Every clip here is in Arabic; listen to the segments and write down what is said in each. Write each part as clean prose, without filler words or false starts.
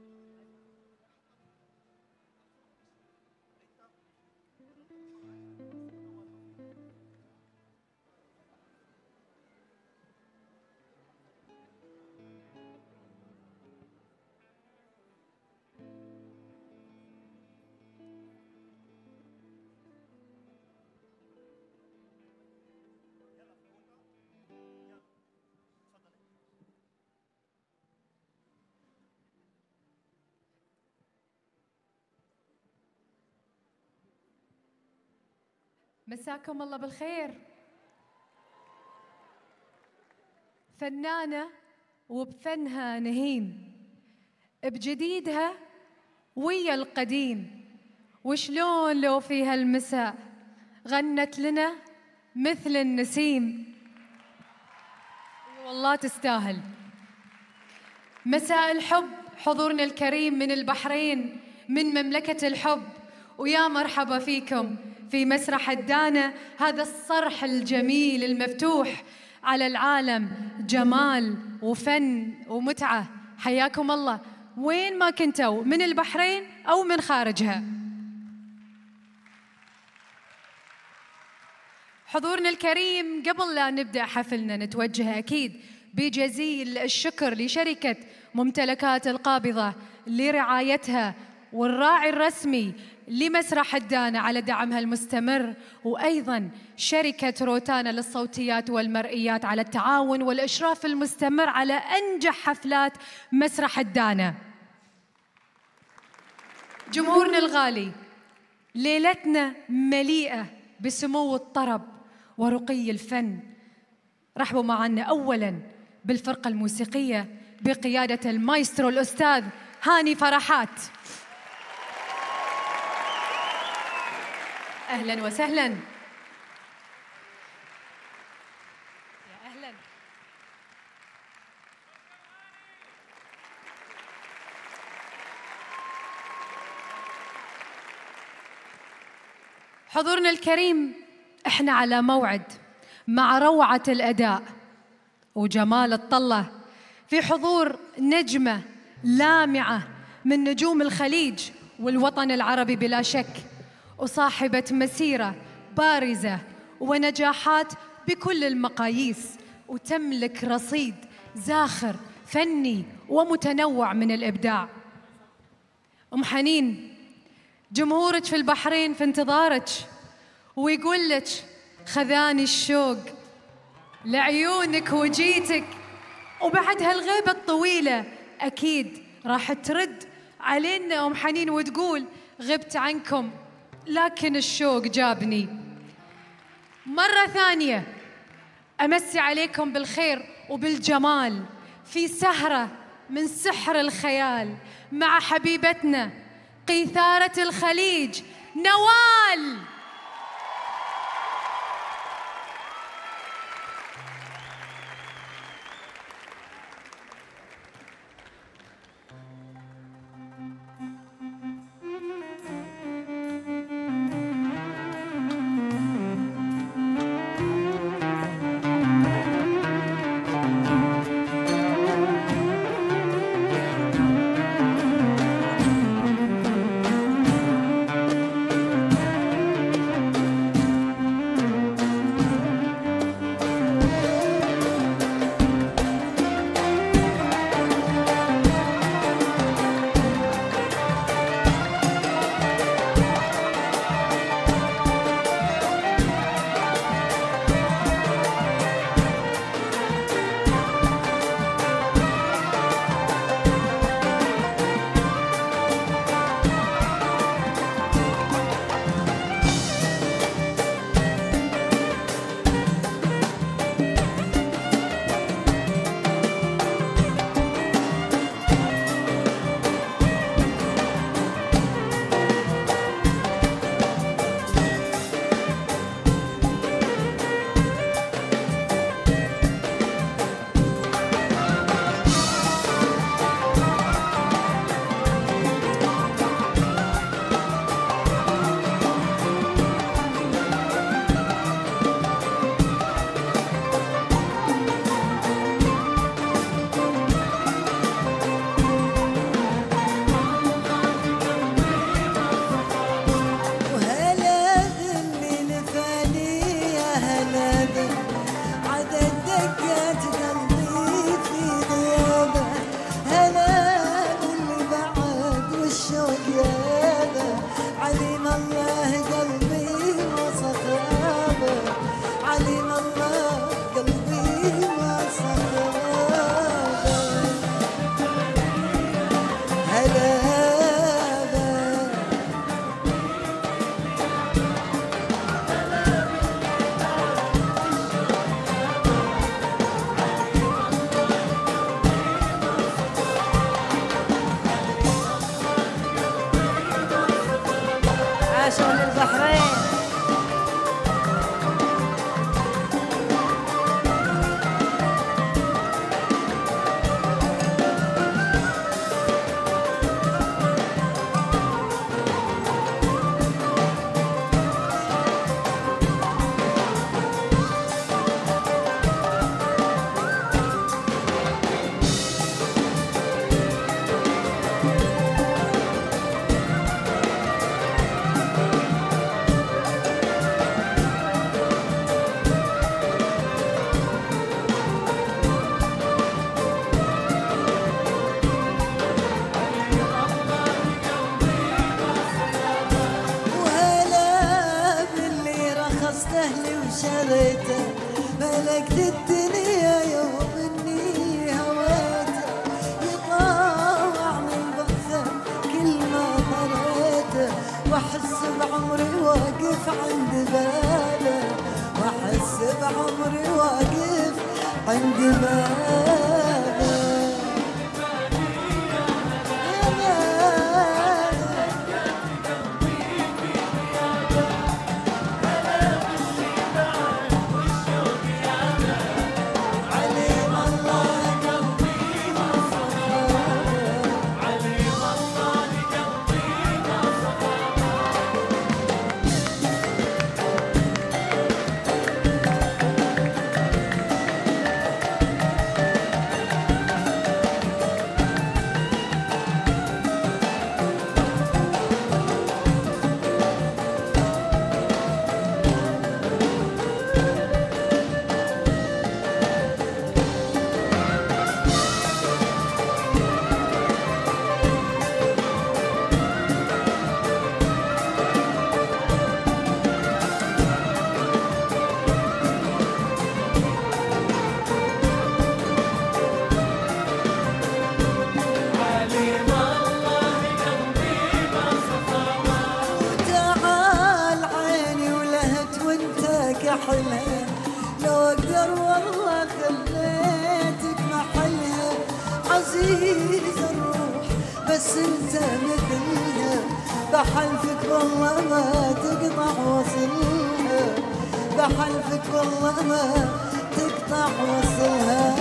مساكم الله بالخير. فنانة وبفنها نهين، بجديدها ويا القديم، وشلون لو في هالمساء غنت لنا مثل النسيم. والله تستاهل. مساء الحب، حضورنا الكريم من البحرين، من مملكة الحب، ويا مرحبا فيكم في مسرح الدانا، هذا الصرح الجميل المفتوح على العالم، جمال وفن ومتعة. حياكم الله وين ما كنتوا، من البحرين أو من خارجها. حضورنا الكريم، قبل لا نبدأ حفلنا نتوجه أكيد بجزيل الشكر لشركة ممتلكات القابضة لرعايتها، والراعي الرسمي لمسرح الدانا على دعمها المستمر، وأيضاً شركة روتانا للصوتيات والمرئيات على التعاون والإشراف المستمر على أنجح حفلات مسرح الدانا. جمهورنا الغالي، ليلتنا مليئة بسمو الطرب ورقي الفن. رحبوا معنا أولاً بالفرقة الموسيقية بقيادة المايسترو الأستاذ هاني فرحات. أهلاً وسهلاً. يا أهلاً. حضورنا الكريم، احنا على موعد مع روعة الأداء وجمال الطلة في حضور نجمة لامعة من نجوم الخليج والوطن العربي بلا شك، وصاحبة مسيرة بارزة ونجاحات بكل المقاييس، وتملك رصيد زاخر فني ومتنوع من الإبداع. أم حنين، جمهورك في البحرين في انتظارك، ويقول لك خذاني الشوق لعيونك وجيتك، وبعد هالغيبة الطويلة أكيد راح ترد علينا أم حنين وتقول غبت عنكم لكن الشوق جابني. مرة ثانية أمسي عليكم بالخير وبالجمال في سهرة من سحر الخيال مع حبيبتنا قيثارة الخليج نوال. اهلي وشريته، ملكت الدنيا يوم اني هويته، يطاوعني البغثة كل ما مريته، واحس بعمري واقف عند بابه، واحس بعمري واقف عند بابه. حلها لو اقدر والله خليتك محلها، عزيز الروح بس انت مثلها، بحلفك والله ما تقطع وصلها، بحلفك والله ما تقطع وصلها.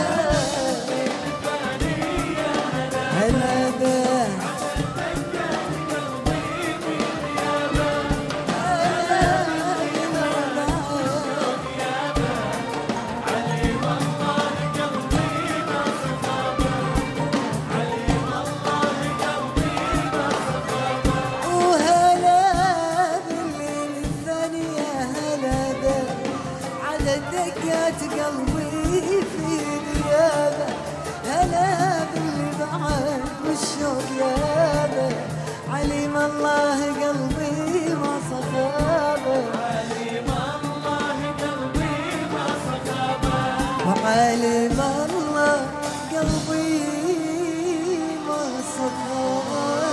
هلا به دقات قلبي في غيابه، هلا باللي بعد والشوق يابه، عليم الله قلبي ما صفابه، عليم الله قلبي ما صفابه، وعليم الله قلبي ما صفابه.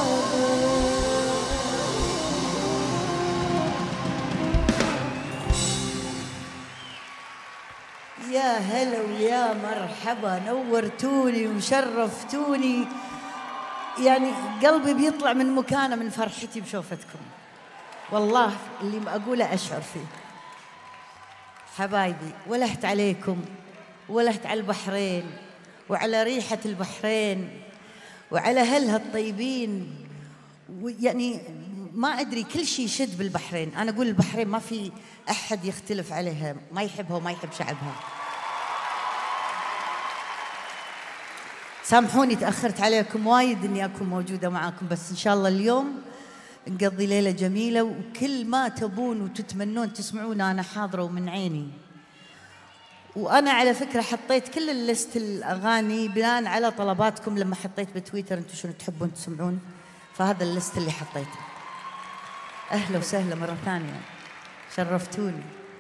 يا هلا ويا مرحبا، نورتوني وشرفتوني، يعني قلبي بيطلع من مكانه من فرحتي بشوفتكم، والله اللي أقوله أشعر فيه. حبايبي ولهت عليكم، ولهت على البحرين وعلى ريحة البحرين وعلى أهلها الطيبين، ويعني ما أدري كل شيء يشد بالبحرين. أنا أقول البحرين ما في أحد يختلف عليها، ما يحبها وما يحب شعبها. سامحوني تأخرت عليكم وايد إني أكون موجودة معاكم، بس إن شاء الله اليوم نقضي ليلة جميلة، وكل ما تبون وتتمنون تسمعون أنا حاضرة ومن عيني. وأنا على فكرة حطيت كل الليست الأغاني بناء على طلباتكم، لما حطيت بتويتر أنتم شنو تحبون تسمعون، فهذا الليست اللي حطيته. أهلا وسهلا مرة ثانية، شرفتوني.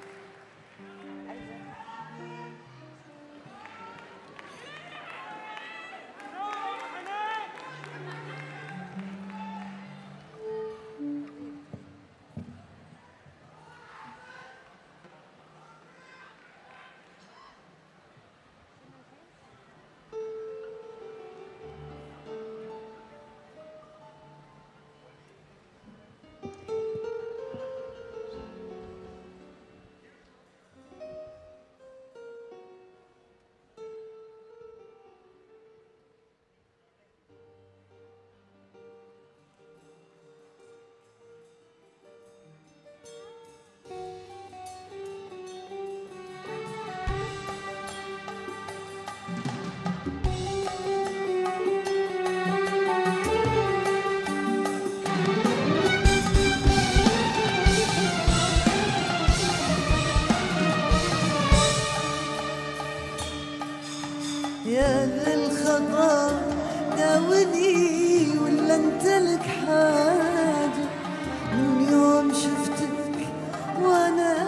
يا ذا الخطا داوني ولا انت لك حاجة، من يوم شفتك وانا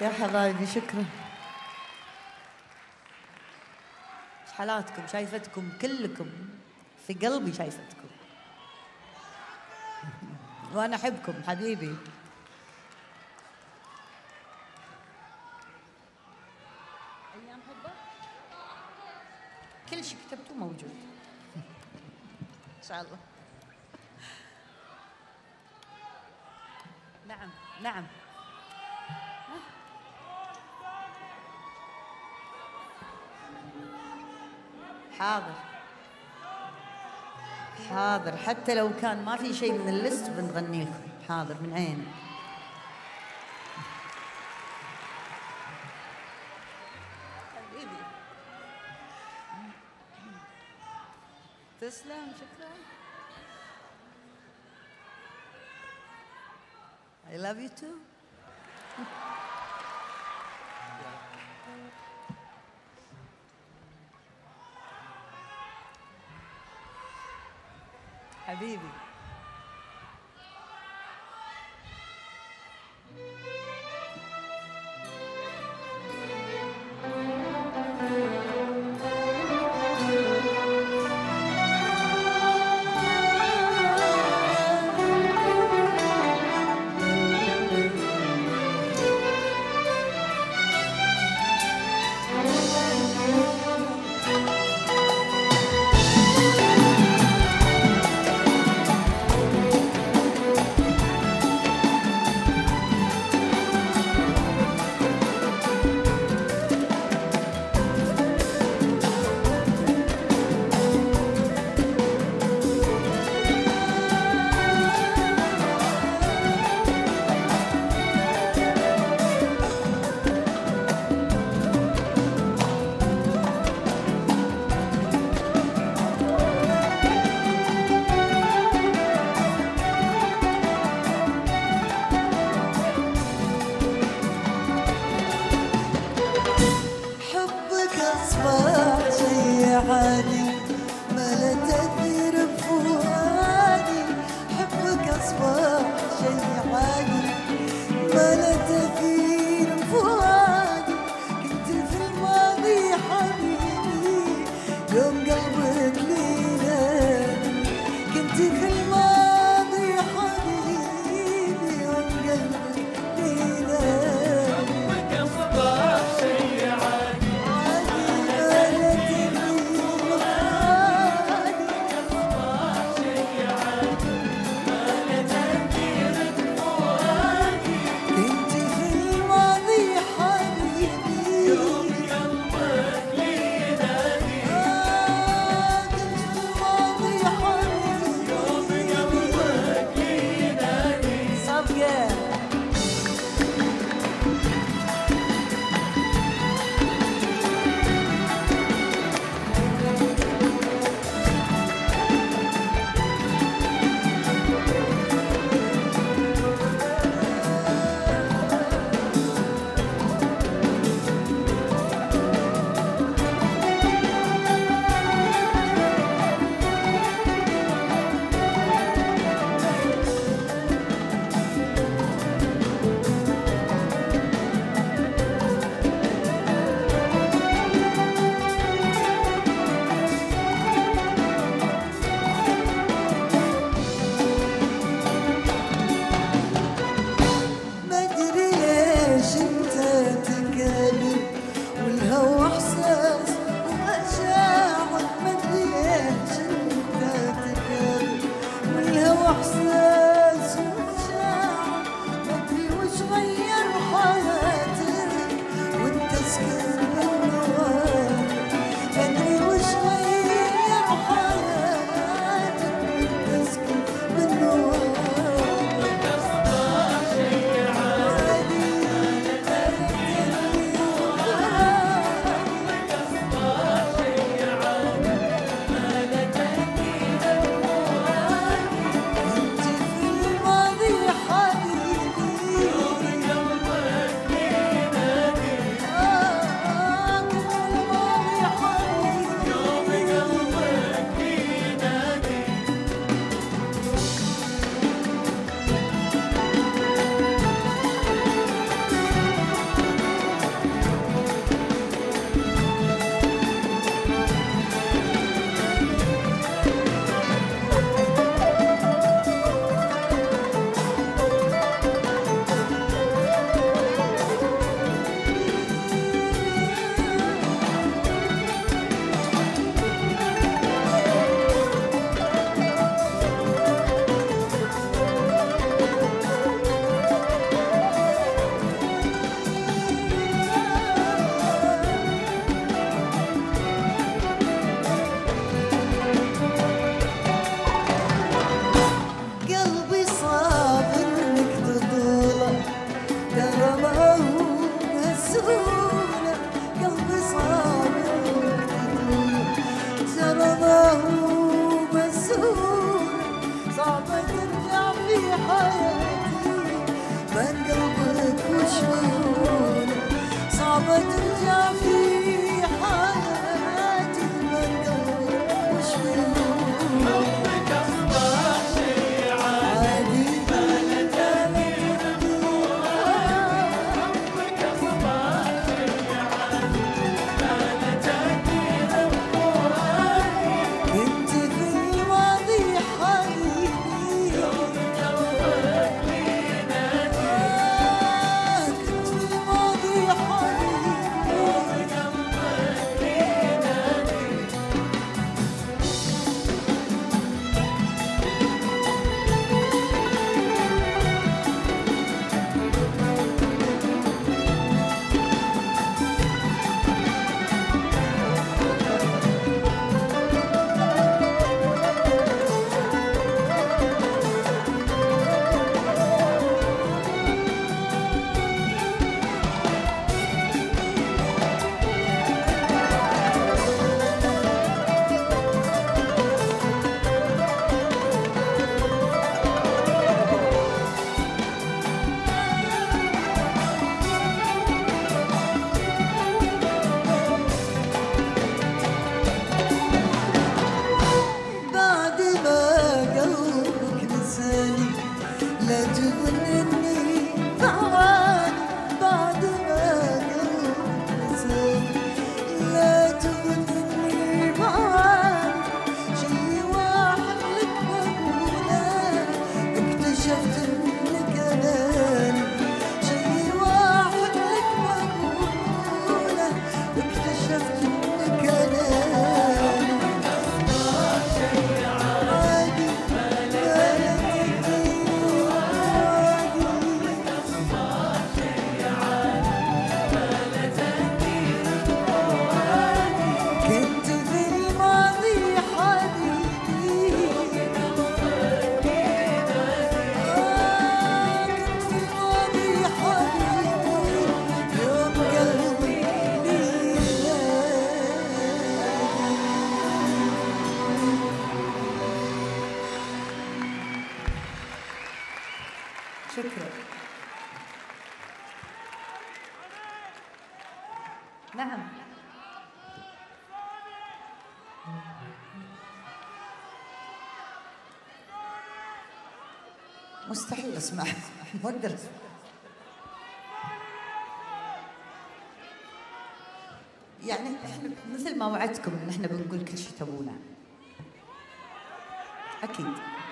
يا حبايبي شكرا. ايش حالاتكم؟ شايفتكم كلكم في قلبي، شايفتكم وانا احبكم حبيبي. ايام حبه كل شيء كتبته موجود ان شاء الله. نعم نعم. حاضر حاضر، حتى لو كان ما في شيء من الليست بنغني لكم. حاضر من عيني. حبيبي تسلم شكرا. I love you too. حبيبي شكرا. نعم. مستحيل اسمع، ما اقدر اسمع. يعني احنا مثل ما وعدتكم ان احنا بنقول كل شيء تبونه. اكيد.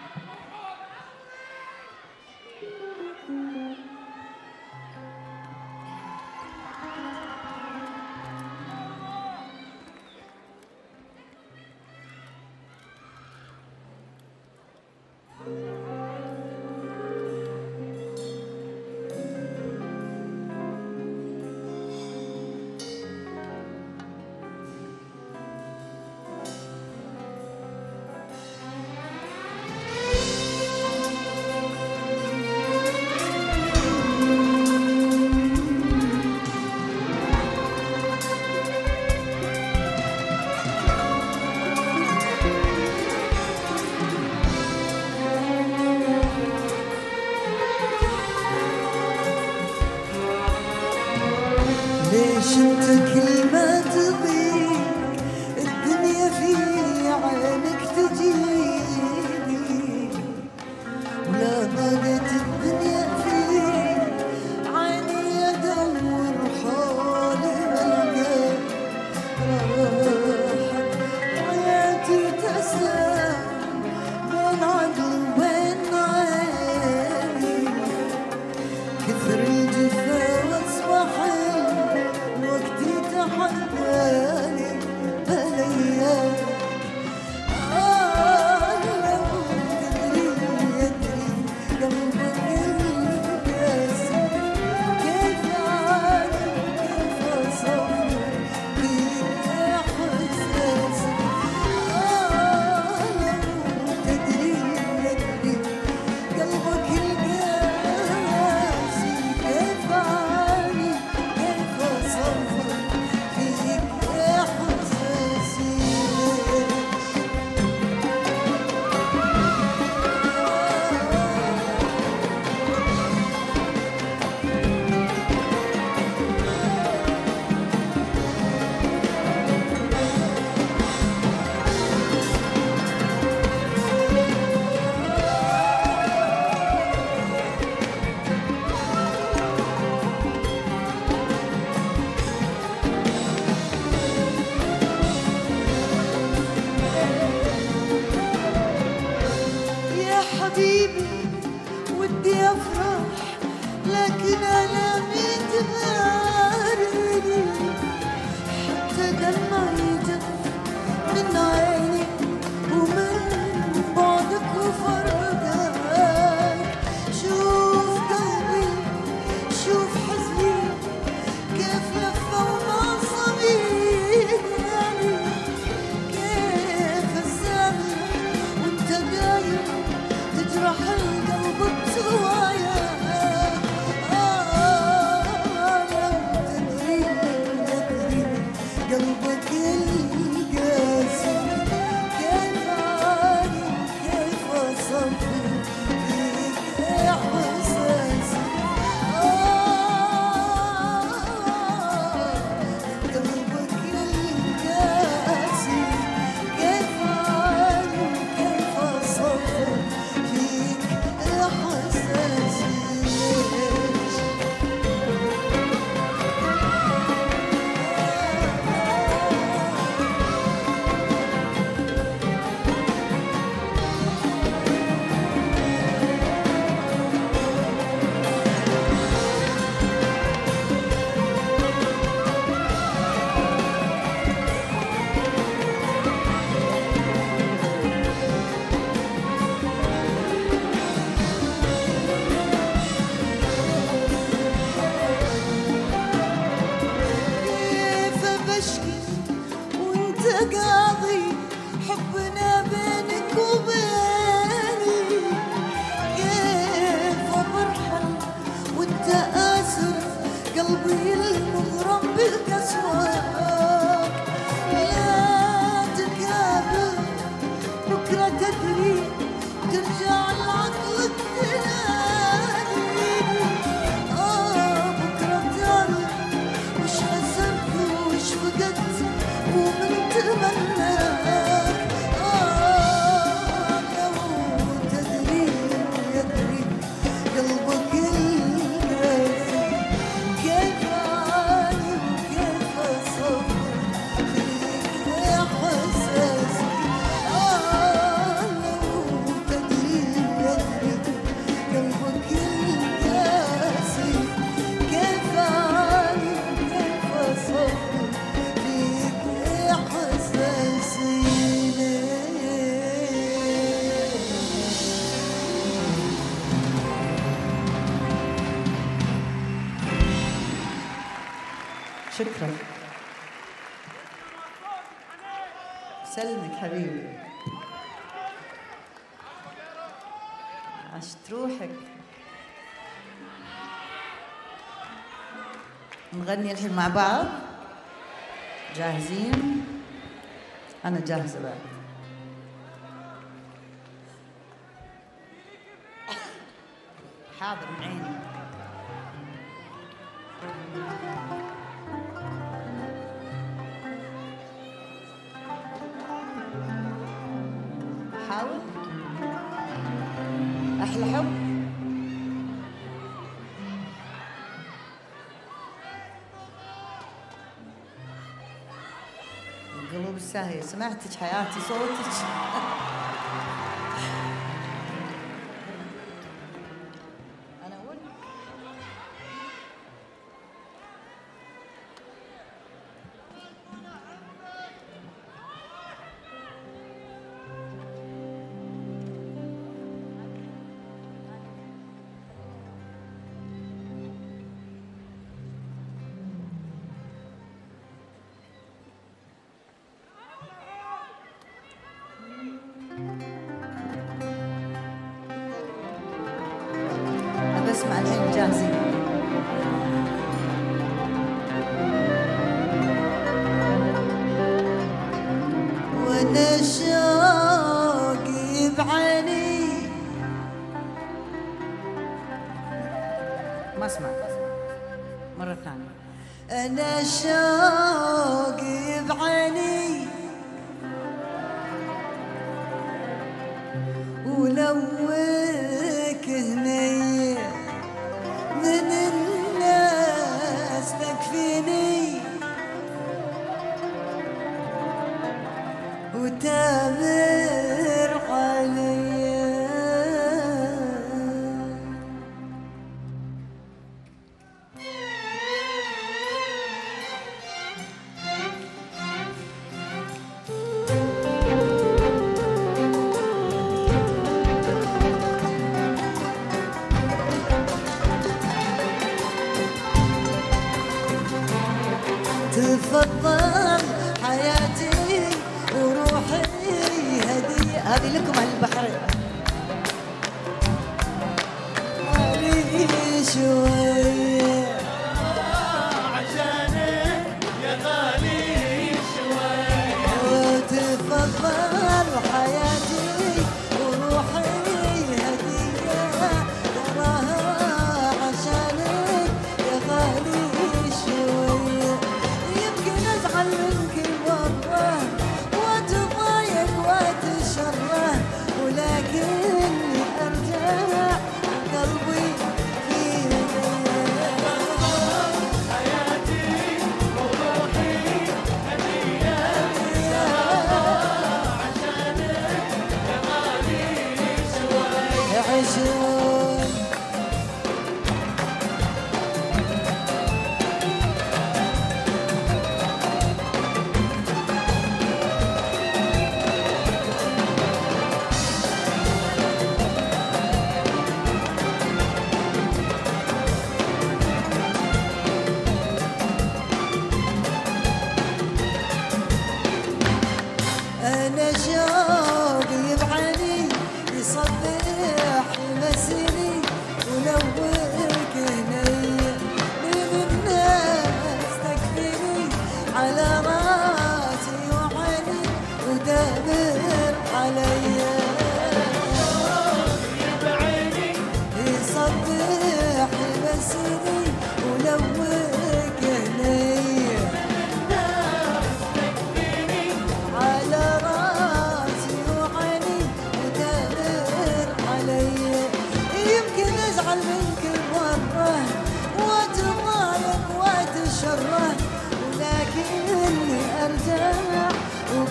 ليش انت كل ما تضيق الدنيا في عينك تجيني، ولا ضاقت الدنيا في عيني ادور حالي القى راحت حياتي تأسى بين عقل وبين عيني، كثر الجفا واصبح وقتي القاسي كيف أعاني وكيف أصبر فيك إحساسي قلبك القاسي كيف أعاني وكيف أصبر فيك إحساسي كيف بشكي وانت قاضي حبنا بينك وبيني كيف برحل وانت اسر قلبي المغرم بالقسوة لا تكابر بكرة تدري ترجع لعقلك تاني بكرة تعرف وش خسرت وش فقدت ومن تمناك لو تدري يدري قلبك القاسي كيف أعاني وكيف أصبر فيك إحساسي لو تدري يدري قلبك القاسي كيف أعاني وكيف أصبر فيك إحساسي شكرا. سلمك حبيبي، عشت روحك. نغني الحين مع بعض، جاهزين؟ أنا جاهزة بعد. حاضر من عيني. حاول. أحلى حب. القلوب الساهية، سمعتك حياتي صوتك. أنا أقول اسمع الحين جاهزين. وانا شوقي بعيني ما اسمع مرة ثانية. انا شوقي بعيني ولوك هني من الناس تكفيني وتامر علي. تفضل حياتي وروحي هدية، هذه لكم على البحرين. علي شوية عشانك يا غالي شوية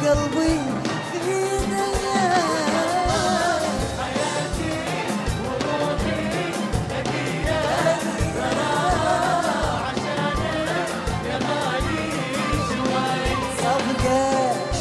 وقلبي في ايديا حياتي وروحي هدية عشانك يا غالي شوي صفقة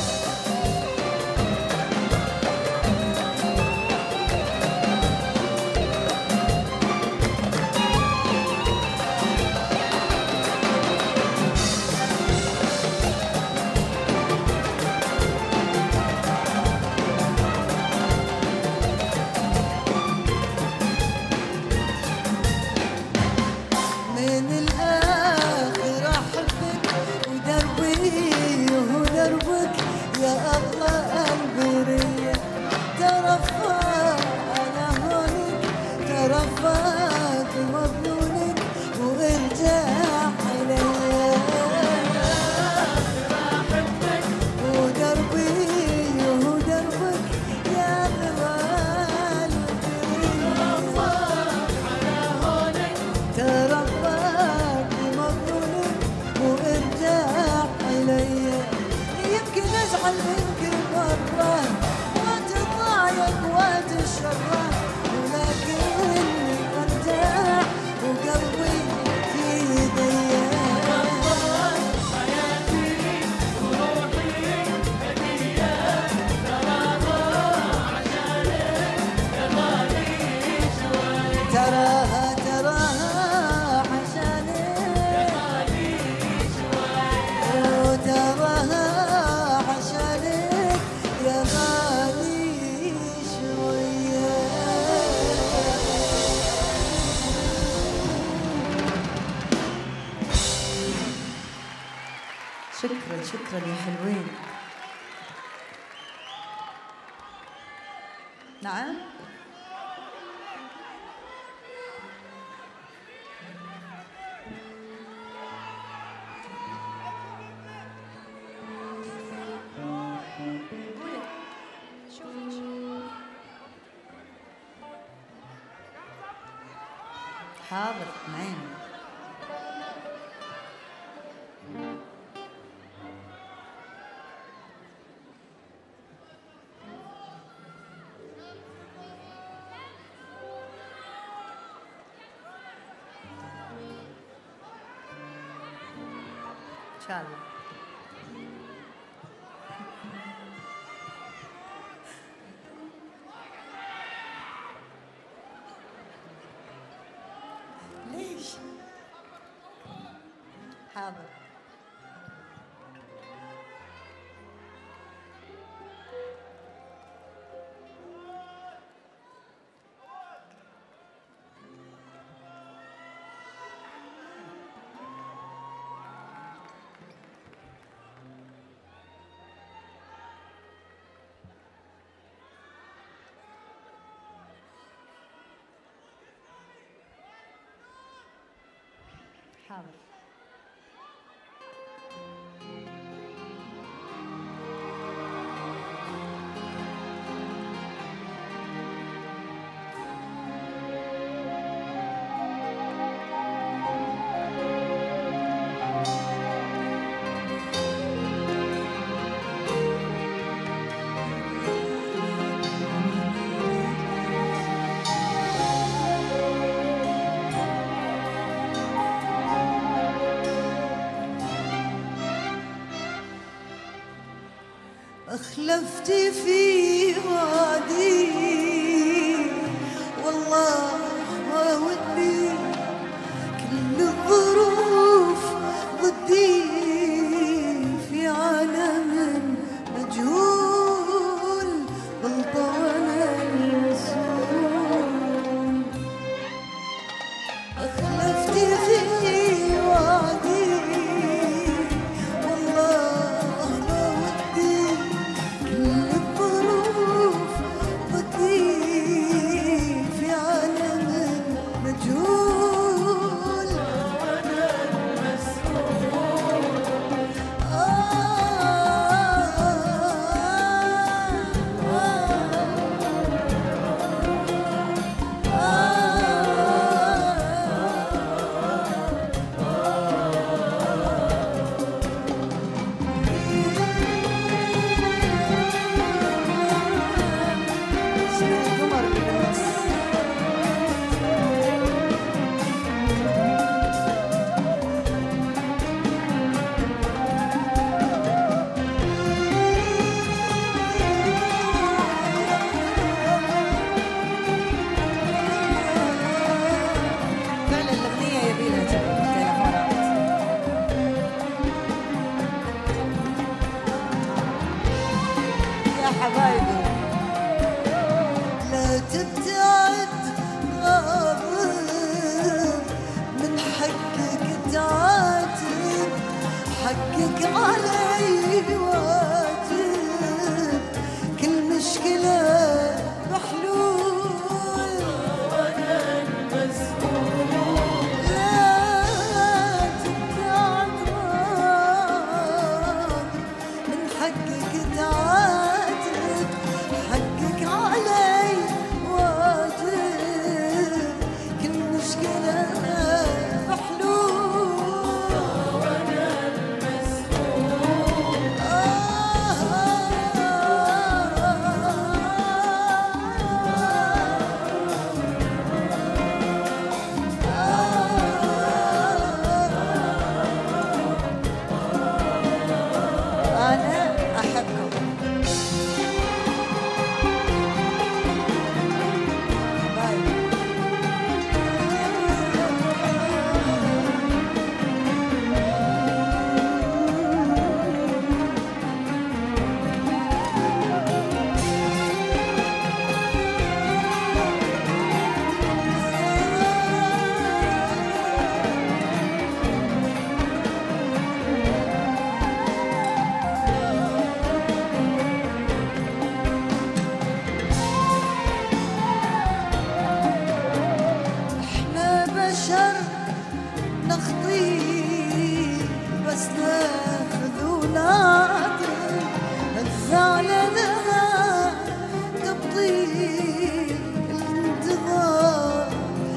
من الآخر أحبك ودربي هو دربك يا أغلى البرية ترفع أنا هونك ترفعك مظنونك وارجع إلي ودربي هو دربك يا أغلى البرية ترباك مظلومك وارجع إلي يمكن أزعل منك مرة وأتضايق وأتشرح ولكني أرتاح وقلبي في يدي حياتي وروحي هدية تراها عشانك يا غالي شوي تراها عشانك وتراها عشانك يا غالي شوية شكرا شكرا يا حلوين. نعم حاضر نعم. إن شاء الله. ليش؟ حاضر. حاضر. أخلفتي في وادي والله ما ودي كل الظروف ضدي في عالم مجهول غلطان المسؤول أخلفتي في وادي والله ما ودي كل الظروف ضدي في عالم حبايبي لا تبتعد غاضب من حقك تعاتب حقك علي واجب كل مشكلة محلول وانا المسؤول لا تبتعد غاضب من حقك تعاتب حقك علي واجب كل مشكلة محلول وانا المسؤول أنا أحبكم باي. احنا بشر نخطي بس ناخذ ونعطي الزعل لها تبطي الانتظار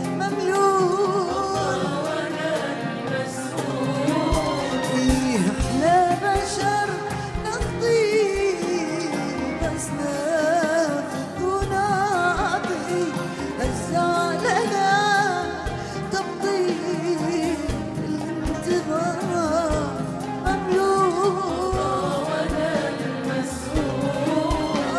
مملول وانا المسؤول احنا بشر نخطي بس ناخذ ونعطي الزعل لها تبطي الانتظار مملول وانا المسؤول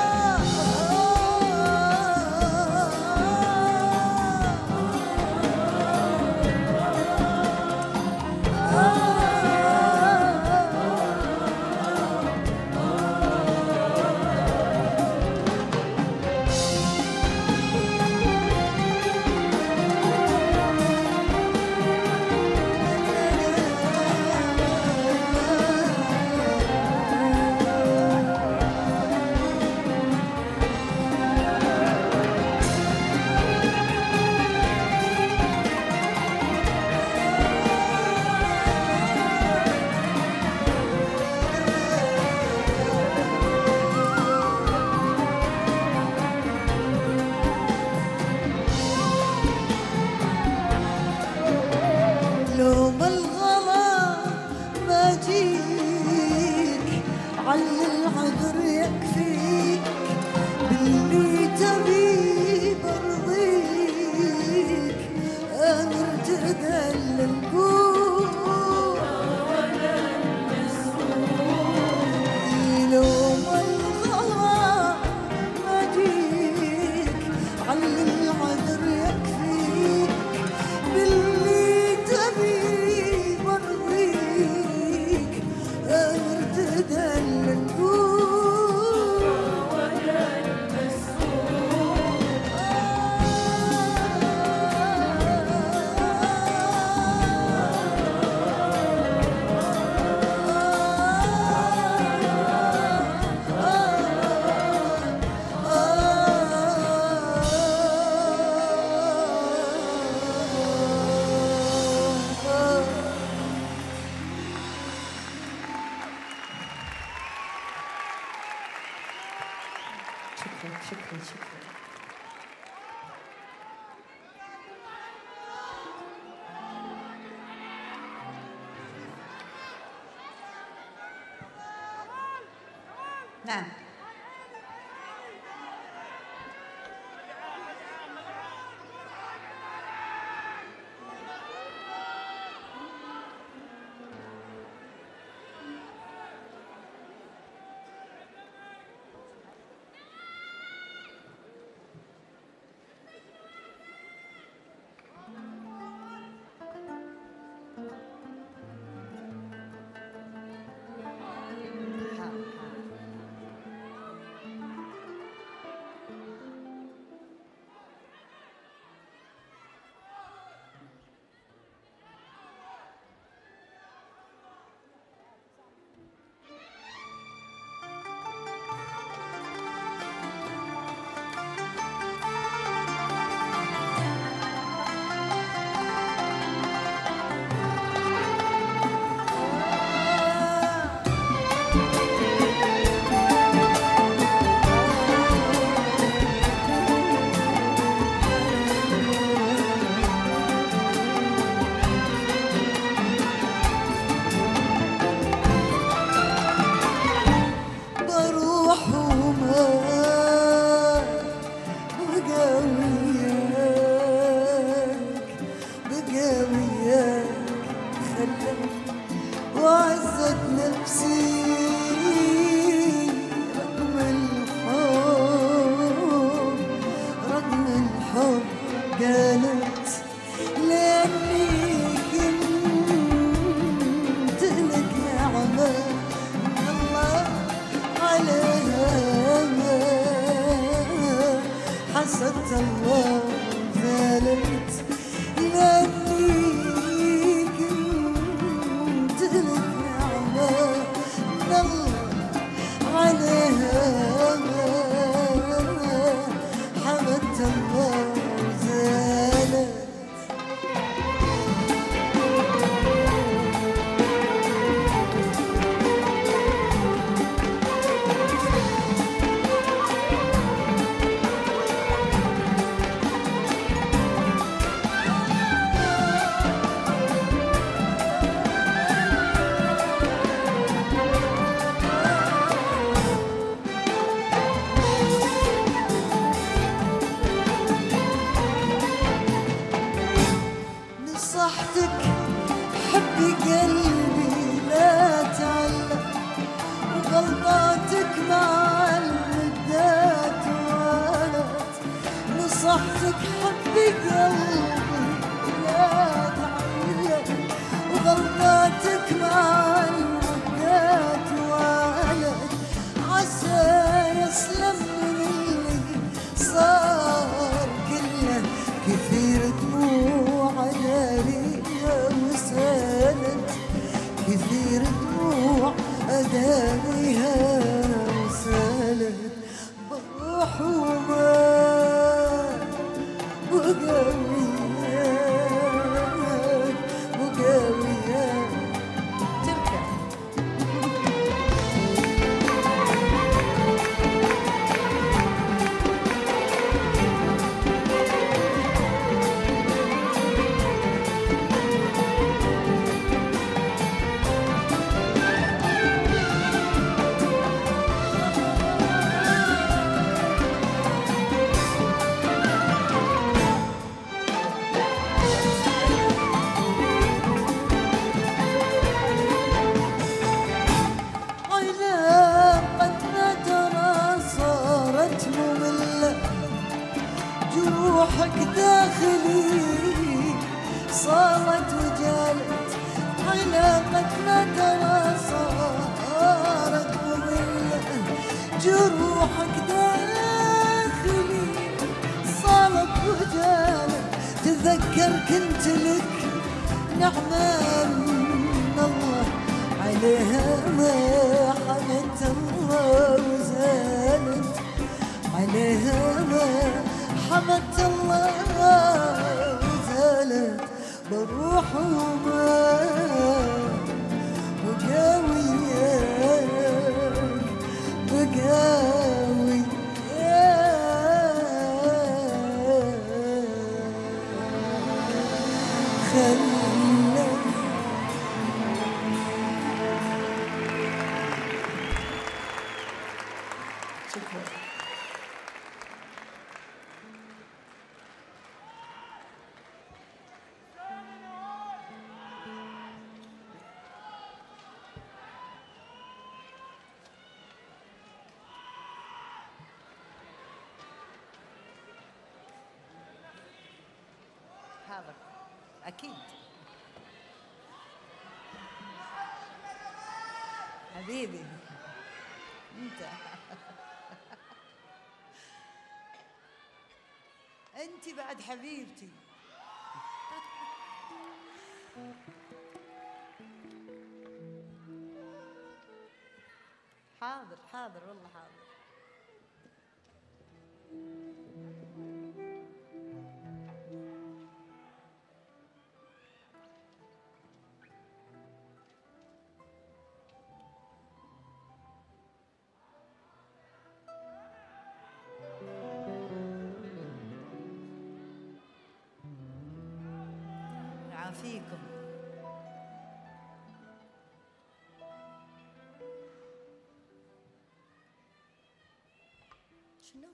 لوم الغلا ما جيك على العذر يكفيك باللي تبي برضيك امر تذل القوم وانا المسؤول لوم الغلا ما جيك على العذر يكفيك باللي تبي برضيك امر تذل القوم وانا المسؤول شكرا شكرا شكرا نعم حمدت الله زالت لأني كنت لك نعمة من الله عليها حمدت الله زالت. نصحتك حبي قلبي لا تعلق وغلطاتك مع المدات والت. نصحتك حبي قلبي لا تعلق وغلطاتك مع المدات والت. عسى يسلم من اللي صار كله كثير دموع داريها وسالت كثير دموع داريها وسالت. بروح وما وقاوياك وقاوياك تركع. علاقتنا ترى صارت مملة جروحك داخلي صارت وجالت. علاقتنا ترى صارت مملة جروحك داخلي صارت وجالت. تذكر كنت لك نعمة من الله عليها ما حمدت الله وزالت عليها ما حمدت الله وزالت. بروح وما وقاوياك وقاوياك خلك شكرا. حاضر أكيد حبيبي أنت أنت بعد حبيبتي. حاضر حاضر والله حاضر. يعافيكم. شنو؟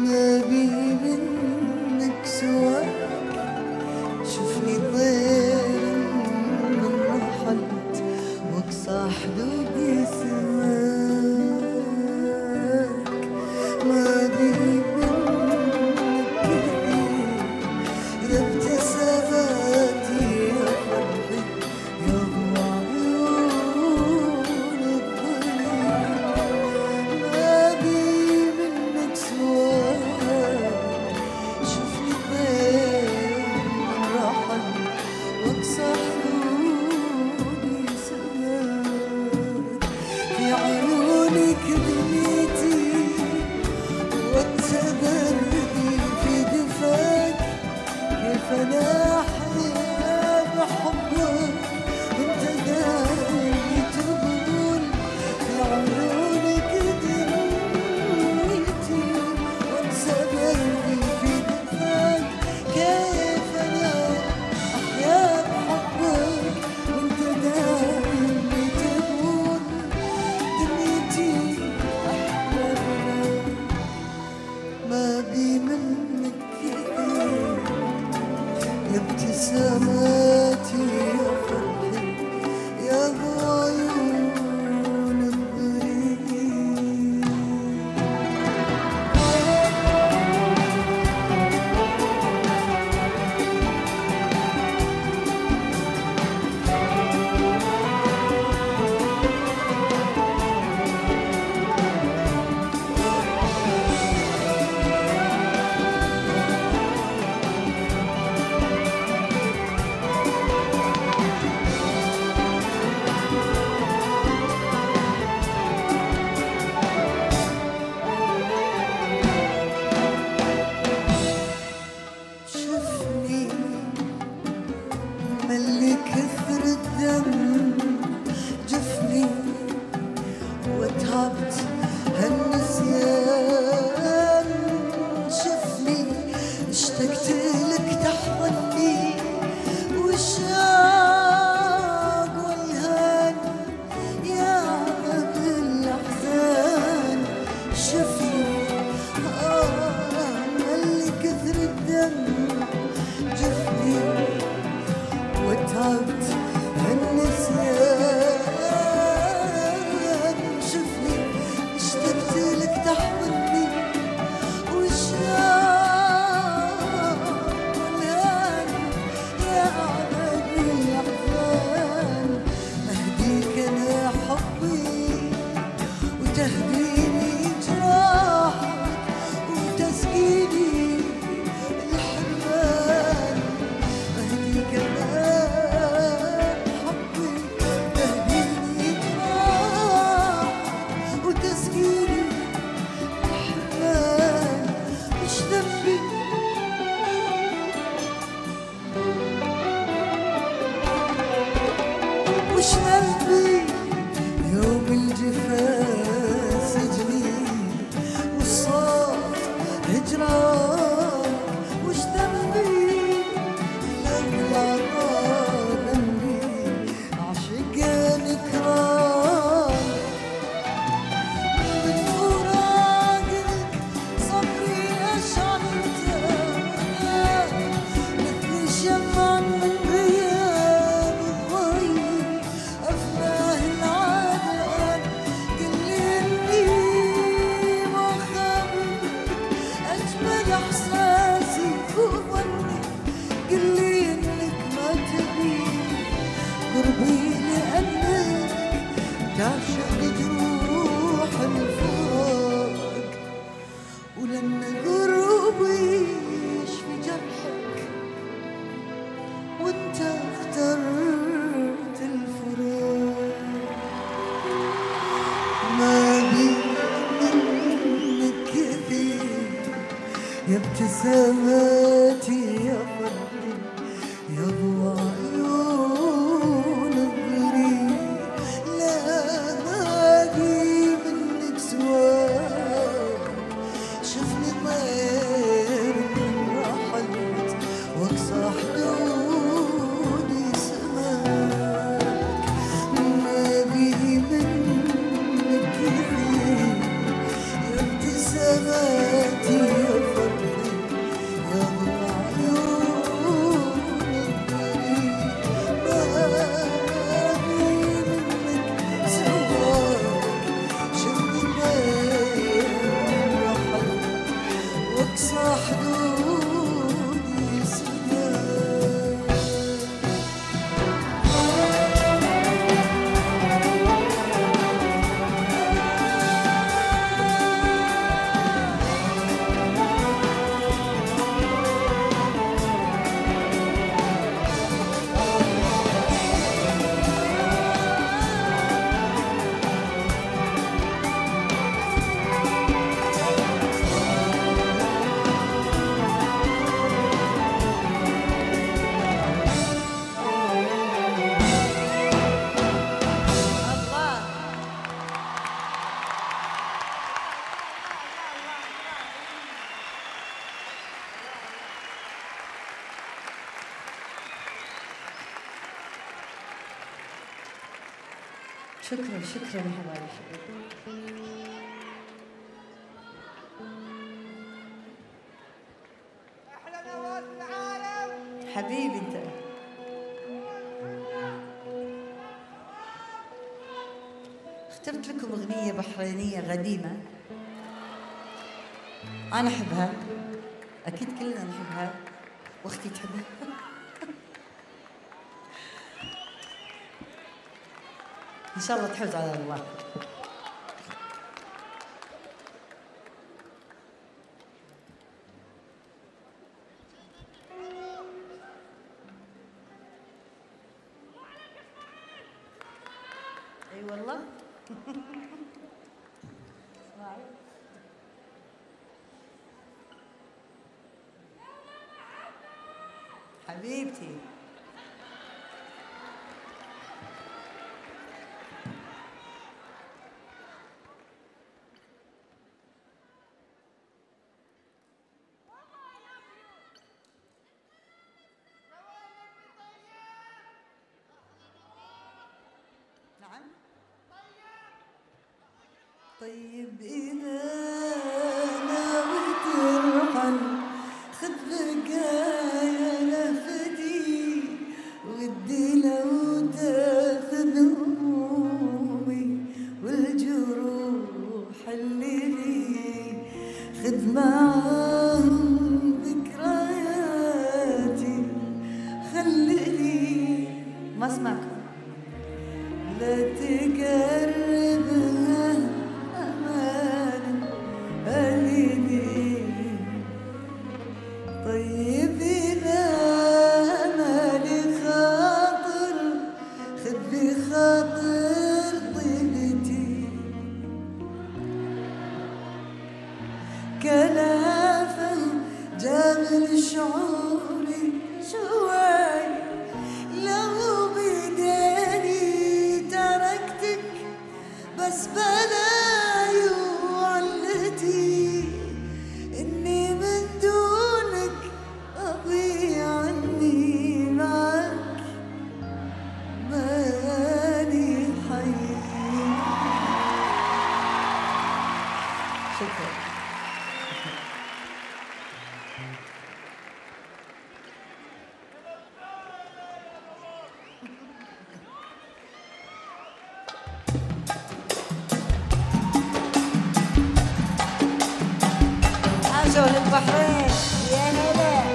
ما بي منك سواك شوفني طير من رحلت واقصى حدودي سواك ما بي منك كثير يا ابتساماتي يا فرحي يا ضوء عيون الظليل ما بي منك سواك شوفني طير من رحل واقصى حدودي سواك في عيونك دنيتي وانت بردي في دفاك كيف انا احيا بحبك وانت دايم تقول في عيونك دنيتي وانت بردي في دفاك كيف انا احيا بحبك وانت دايم تقول دنيتي احلى ما بي منك كثير يا ابتساماتي يا فرحي يا عيون الظليل شفني ملي كثر الدم جفني وتعبت هالنسيان شفني اشتقت لك تحضني والشاق والهان يا عبد الأحزان شفني ملي كثر الدم جفني وتعبت هالنسيان شفني اشتقت لك تحضني والشاق والهان يا عبد الأحزان أهديك أنا حبي وتهديني جراحك وتسقيني الحرمان أهديك أنا حبي تهديني جراحك وتسقيني الحرمان مش ذنبي وش ذنبي يوم الجفاف سجني والصوت هجران وش ذنبي لك العطاء ذنبي عشق نكران من فراقك صبري أشعل مثل شمع من غياب الضيق أفناه العذاب قل لي إني ما خابك أجمل إحساسي وظني قل لي إنك ما تبي قربي لأنك تعشق جروح الفراق ولن قربي يشفي جرحك وانت اخترت الفراق ما بي منك كثير يا ابتساماتي يا فرحي يا ضوء عيون الظليل لا ما بي منك سواك شوفني طير من رحلت واقصى حدودي سماك ما بي منك كثير يا ابتساماتي يا صاح دوني سلام. شكرا شكرا يا حبايبي. احلى نواة العالم حبيبي انت. اخترت لكم اغنيه بحرينيه قديمه انا احبها، اكيد كلنا نحبها واختي تحبها. ان شاء الله تحوز على الله. اي والله. حبيبتي طيب إذا ناوي ترحل خذ بقايا لفتي ودي لو تاخذ همومي والجروح اللي لي خذ معاهم ذكرياتي خليني ما اسمعكم. لا تقربها أمان قليلي. طيب إذا مالي خاطر خذ بخاطر طيبتي كلافا جامل شعوري شوي لو بداني تركتك بس بلاي وعلتي إني من دونك أضيع عني معك ماني حي. شكرا. عاشوا للبحرين يا هلا.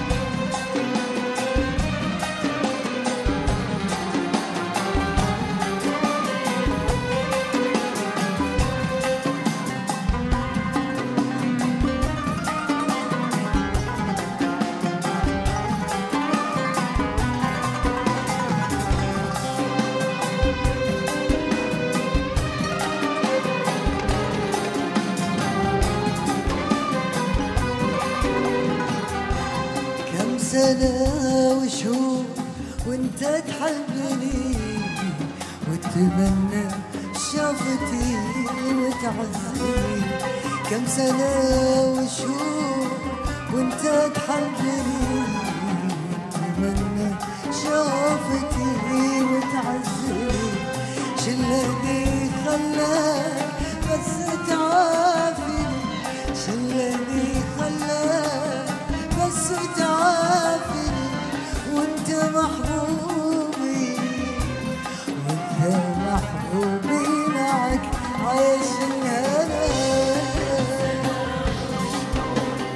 كم سنة وشهور وانت تحبني وتتمنى شافتي وتعزني. كم سنة وشهور وانت تحبني وتتمنى شافتي وتعزني. شلني خلاك بس تعافني، شلني خلاك بس تعافني وانت محبوبي وانت محبوبي معك عايش الهنا.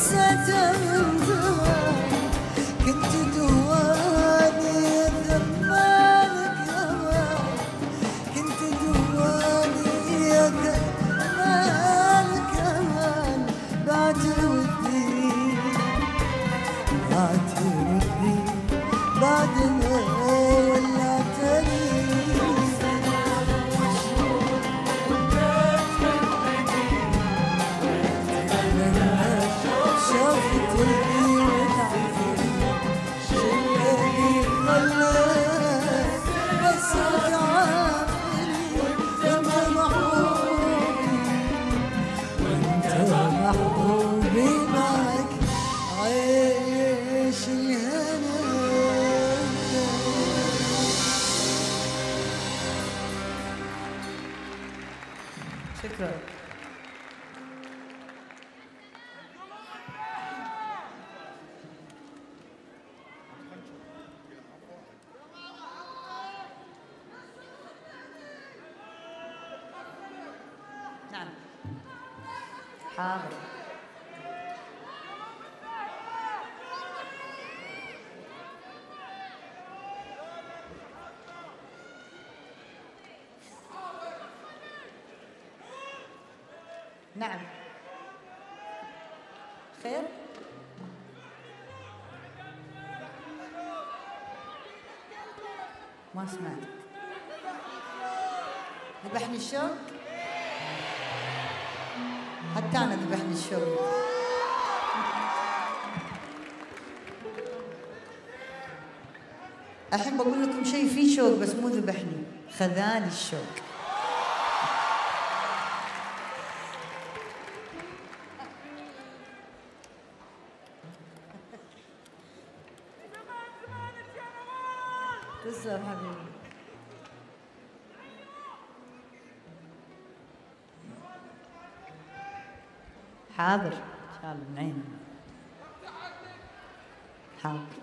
نسيته من زمان كنت دواني ذمالك أمان كنت دواني يا ذمالك أمان بعد ودي بعد ودي بعد ما ولعتني شافت قلبي وتعبني شلقني خلاك بس تعبني وانت محبوبي وانت محبوبي معك عيش الهنا. شكرا. نعم حاضر. نعم خير. ما سمعت. ذبحني الشوق. حتى أنا ذبحني الشوق. الحين بقول لكم شيء فيه شوق بس مو ذبحني، خذاني الشوق. تسلم حبيبي. حاضر ان شاء الله من عيني. حاضر.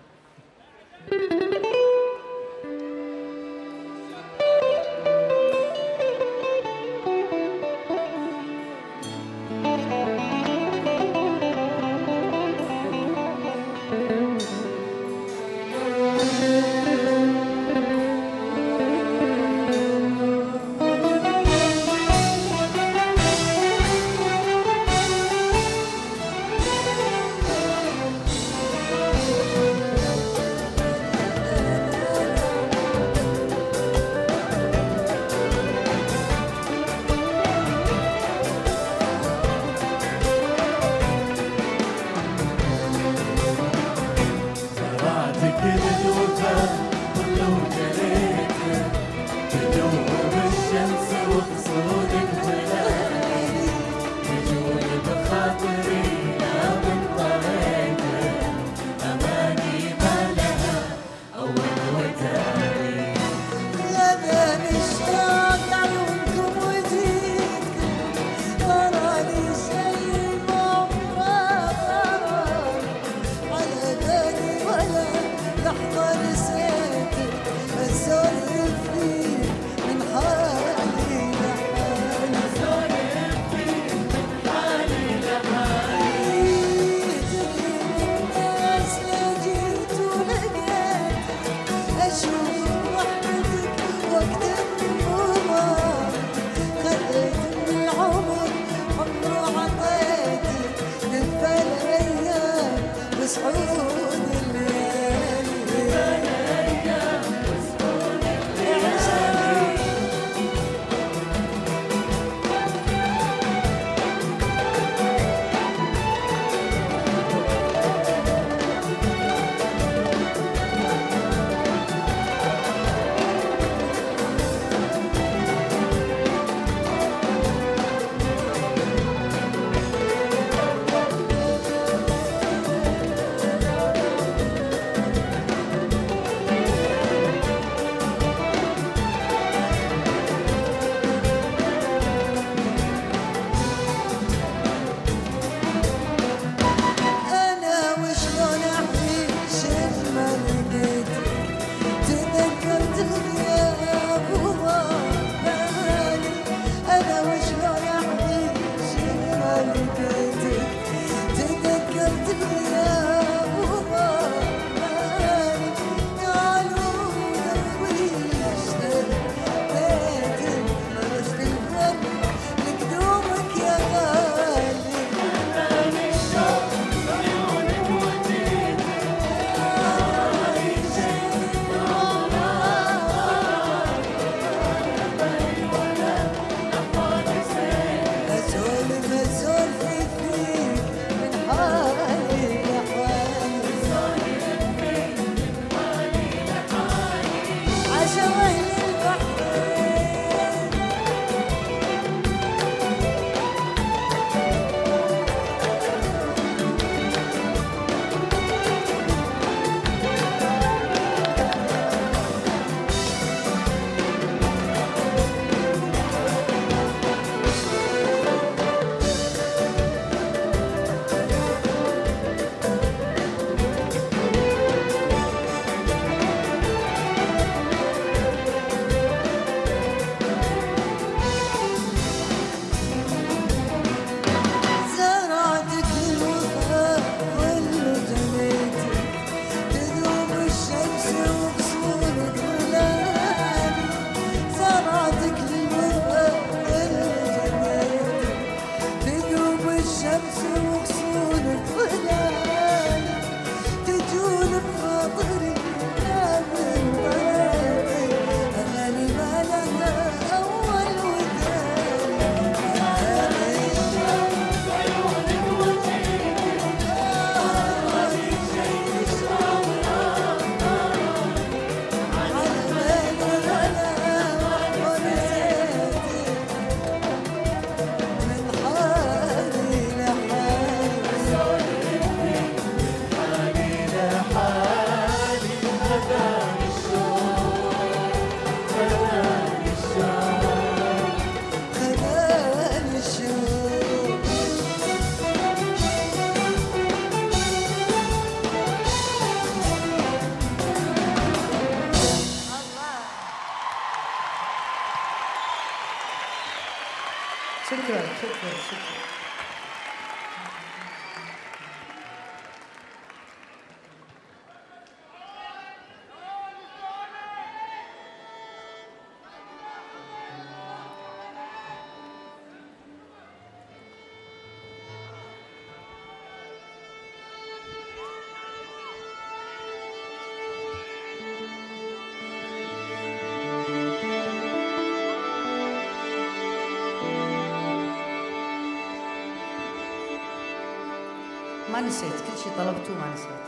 ما نسيت كل شيء طلبتوه ما نسيت.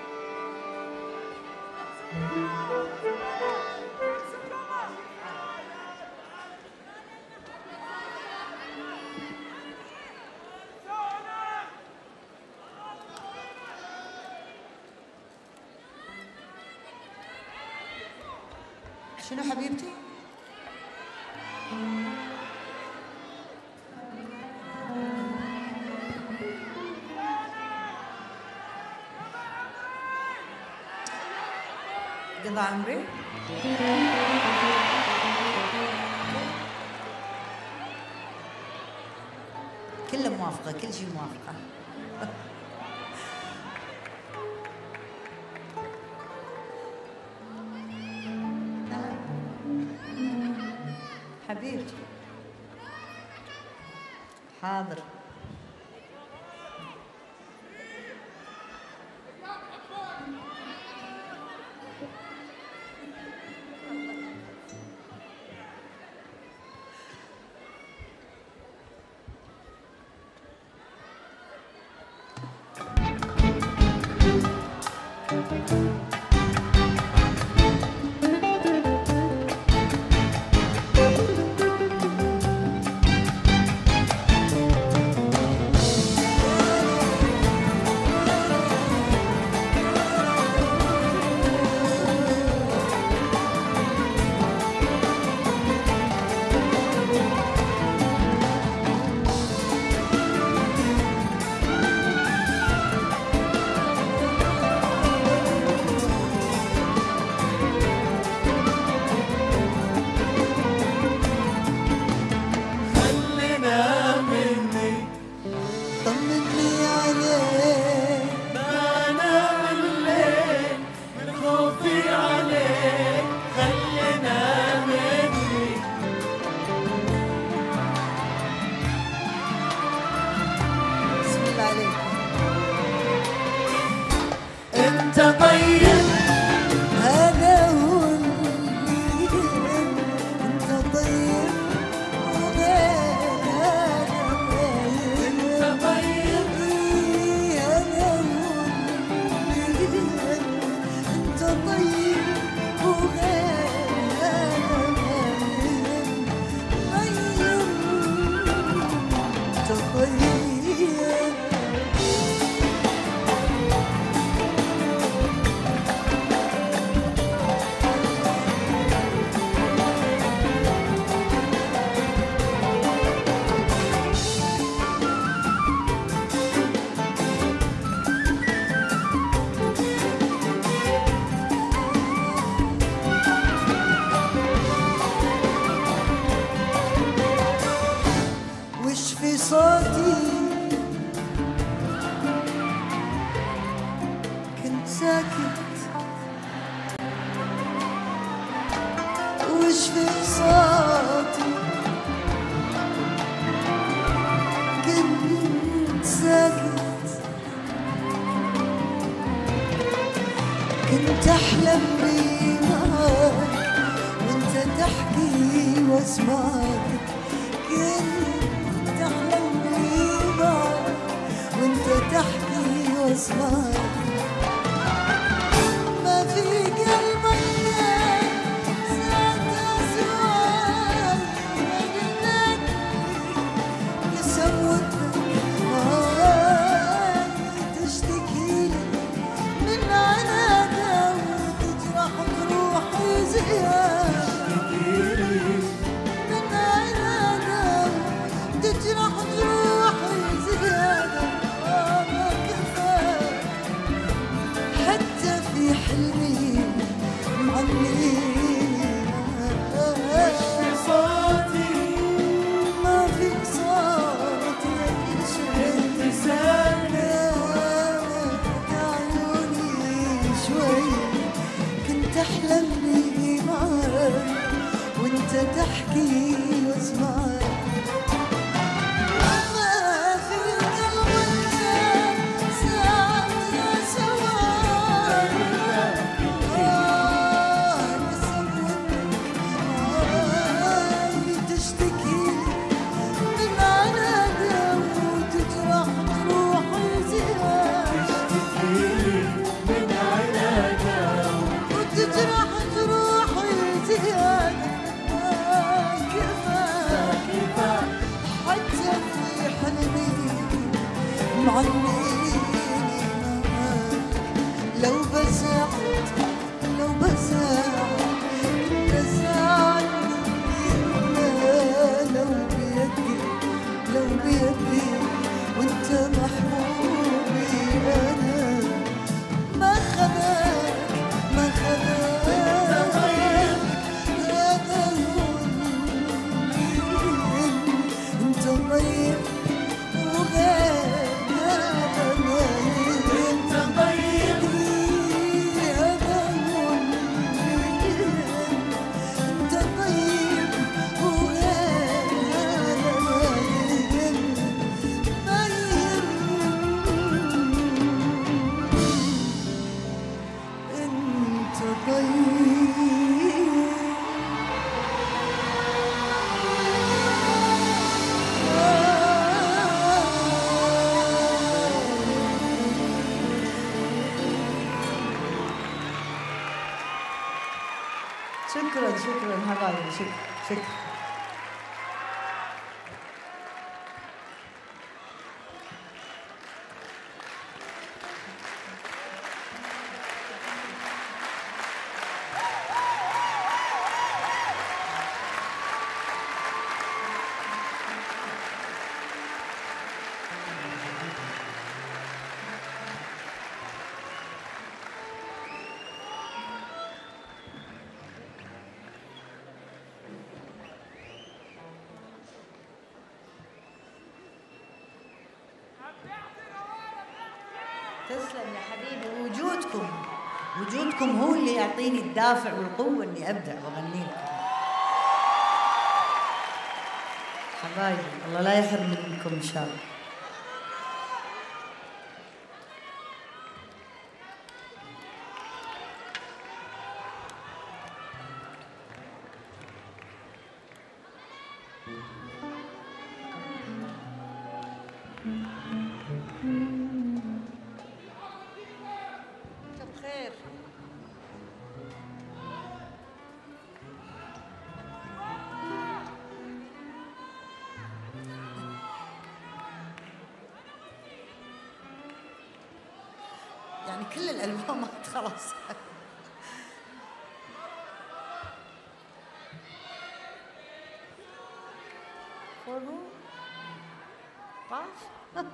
شنو حبيبتي؟ قضى عمري؟ كله موافقة، كل شيء موافقة. حبيبتي حاضر. كنت أحلم بيك وأنت تحكي واسمعك، كنت أحلم بيك وأنت تحكي واسمعك، ما في قلبك ساعة سؤال مجنك يسودك تشتكي من عنادة وتجرح روحي زيادة، من عنادة تجرح روحي زيادة، ما كفاك حتى في حلمي معلمينا، وش صوتي ما في صوت يا كل شيء تسالني عيوني شوي، كنت أحلم بي معاك وأنت تحكي واسمعك، ما في قلبك ساعة سواد تشتكي من عنادة وتجرح روحي زيادة، لو بزعت لو بزعت لو بيدي لو بيدي وانت محبوبي انا ما خذاك ما خذاك هذا انت طيب وغير هذا انت طيب هذا انت طيب وغير هذا انت طيب شكرا شكرا حبايبي شكرا. تسلم يا حبيبي. وجودكم هو اللي يعطيني الدافع والقوة إني أبدع وأغني لكم. حبايبي الله لا يحرمني منكم إن شاء الله. خير. يعني كل الألبومات خلاص. خذوا طاف.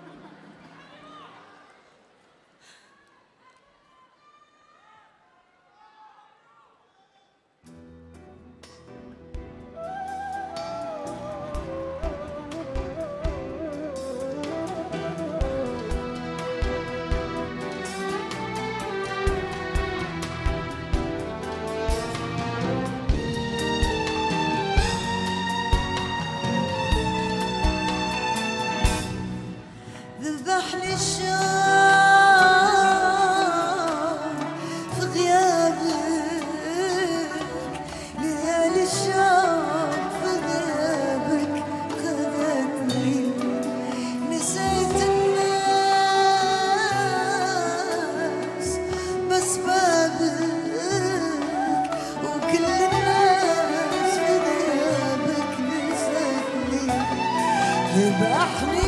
ذبحني الشوق في غيابك، ليالي الشوق في غيابك خذتني، نسيت الناس بس بابك، وكل الناس في غيابك نسيتني. ذبحني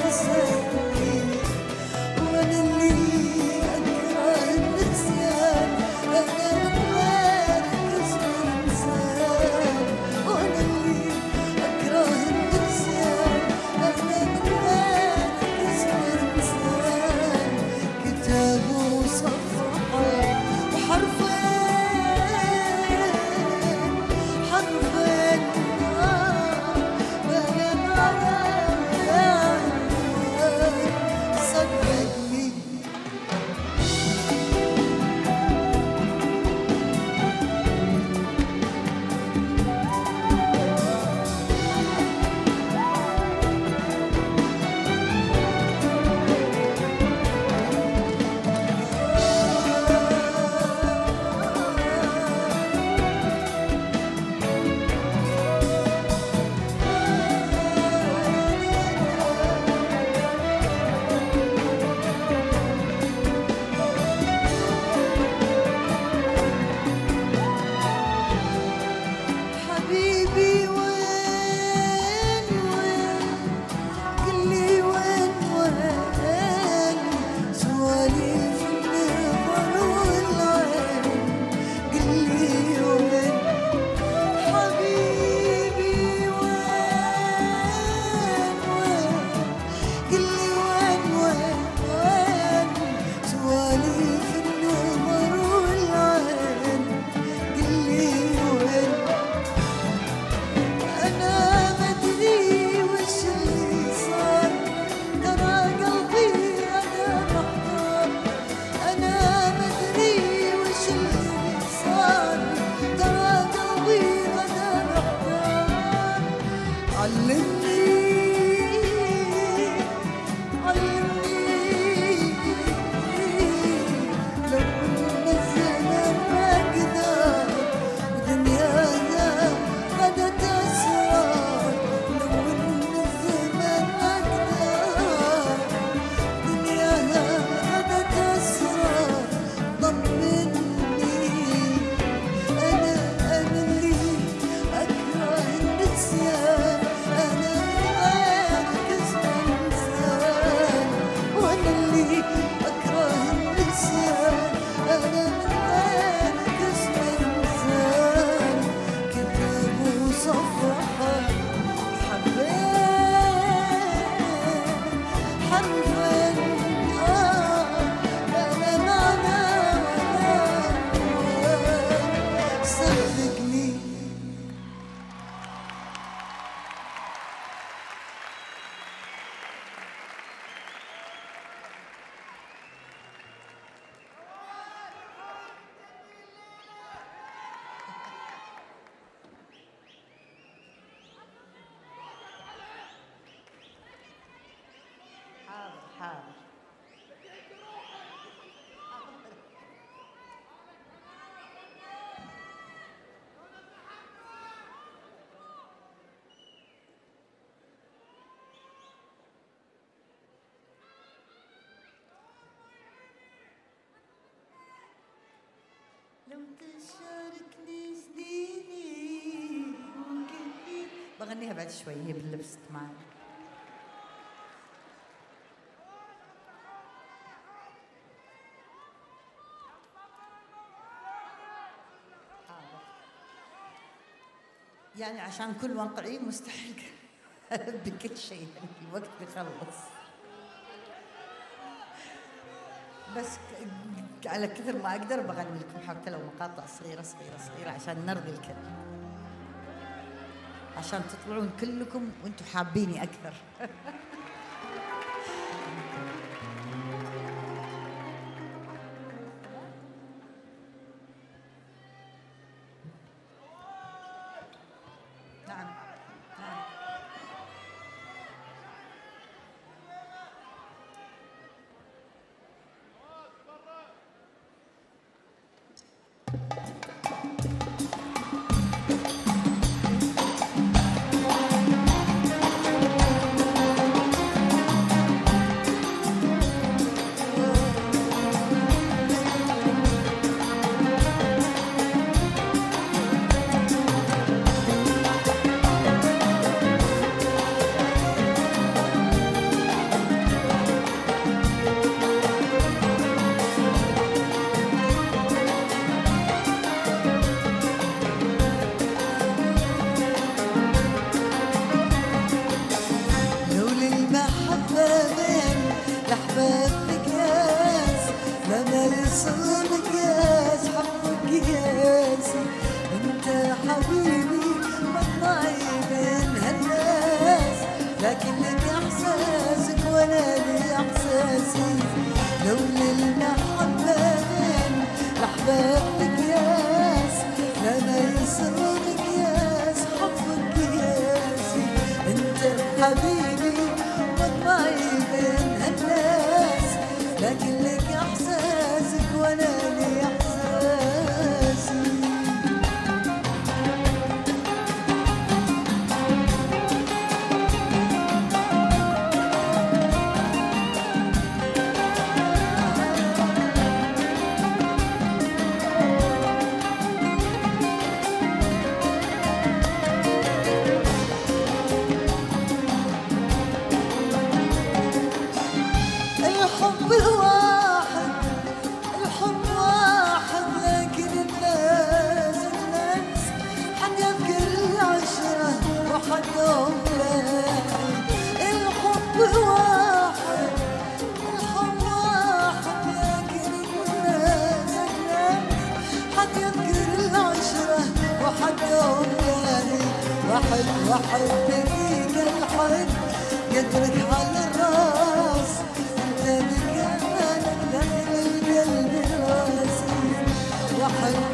وانا اللي اكره النسيان لو تشاركني سنيني ممكن بغنيها بعد شوي هي باللبس معي. يعني عشان كل واقعي مستحيل بكل شيء يعني الوقت بيخلص. بس على كثر ما اقدر بغني لكم حتى لو مقاطع صغيره صغيره صغيره عشان نرضي الكل، عشان تطلعون كلكم وانتم حابيني اكثر.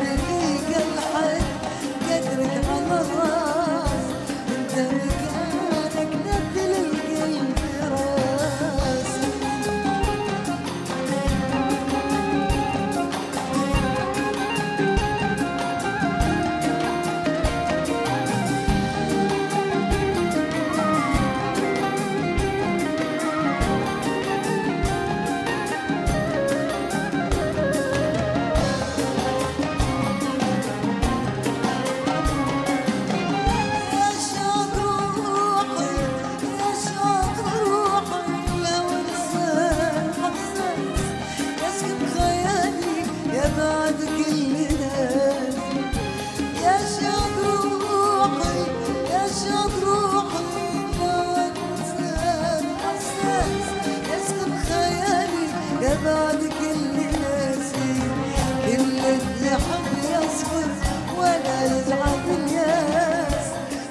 قدرك على الراس انت بك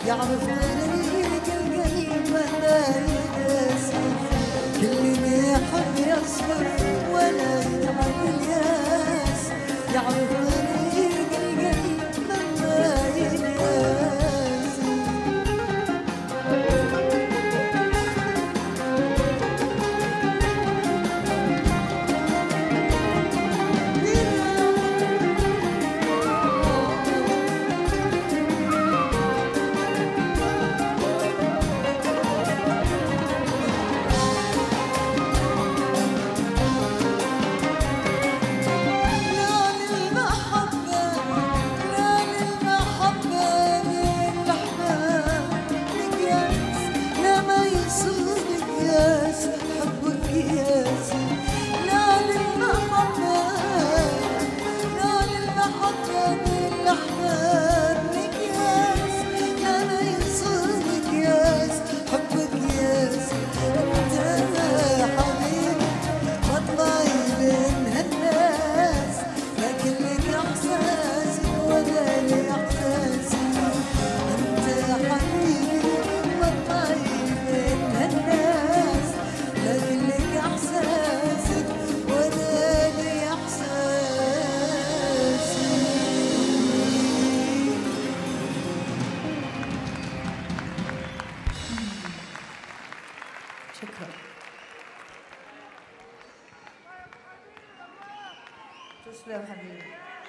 يعرف طريق القلب ما يناسي، كل اللي يحب يصبر ولا يتعب الياس، يعرف طريق القلب ما يناسي. تسلم حبيبي.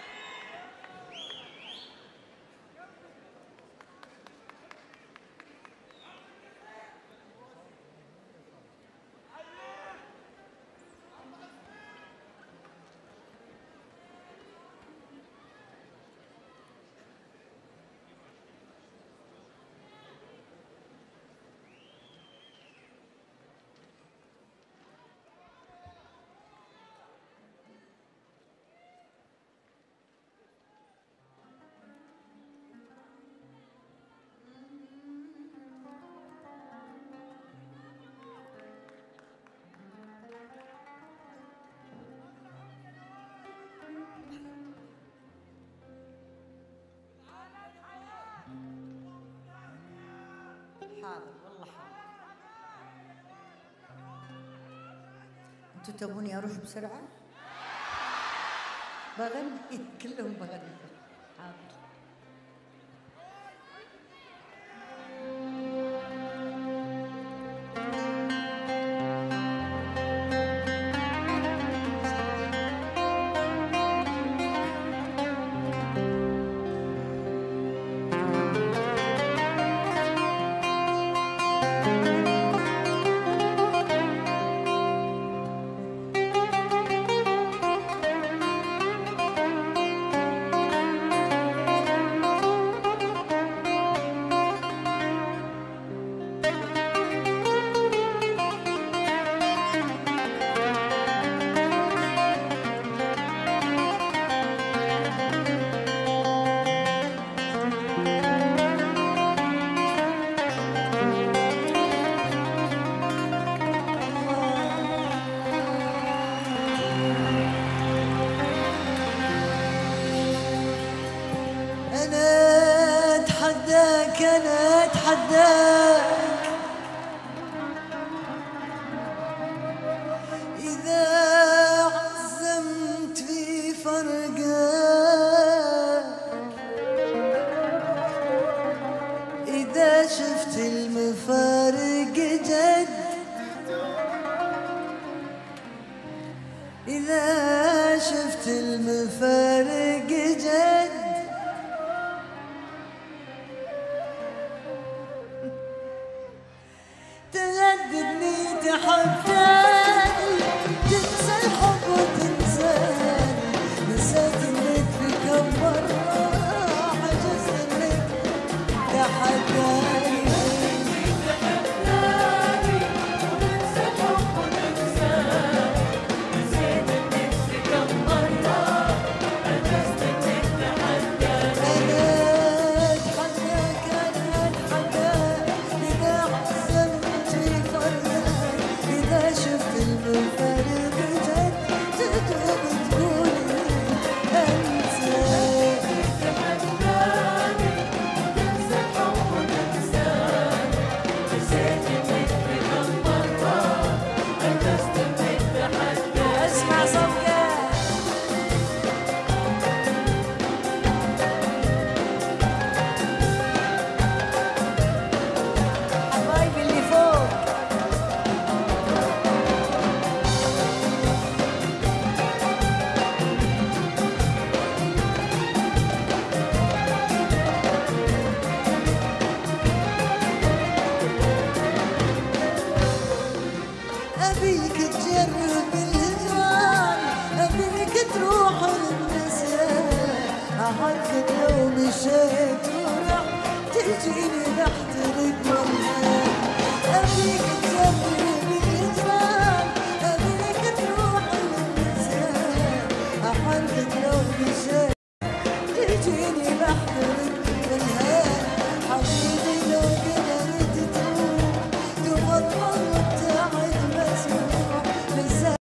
حاضر والله حاضر. انتوا تبوني اروح بسرعه؟ بغني كلهم بغني. حاضر. أنا أتحداك إذا عزمت في فرقك، إذا شفت المفارق جد، إذا شفت المفارق جد، تهددني تحداني، تنسى الحب وتنساني، نسيت انك في كم مرة حجزت انك تحداني. إذا أبيك تجرب الهجران، أبيك تروح للنسيان، أعرفك لو مشيت ورحت تجيني بحترق والهان. أبيك تجرب الهجران، أبيك تروح للنسيان، أعرفك لو مشيت تجيني بحترق والهان. حبيبي لو قدرت تروح تفضل وابتعد مسموح لسه.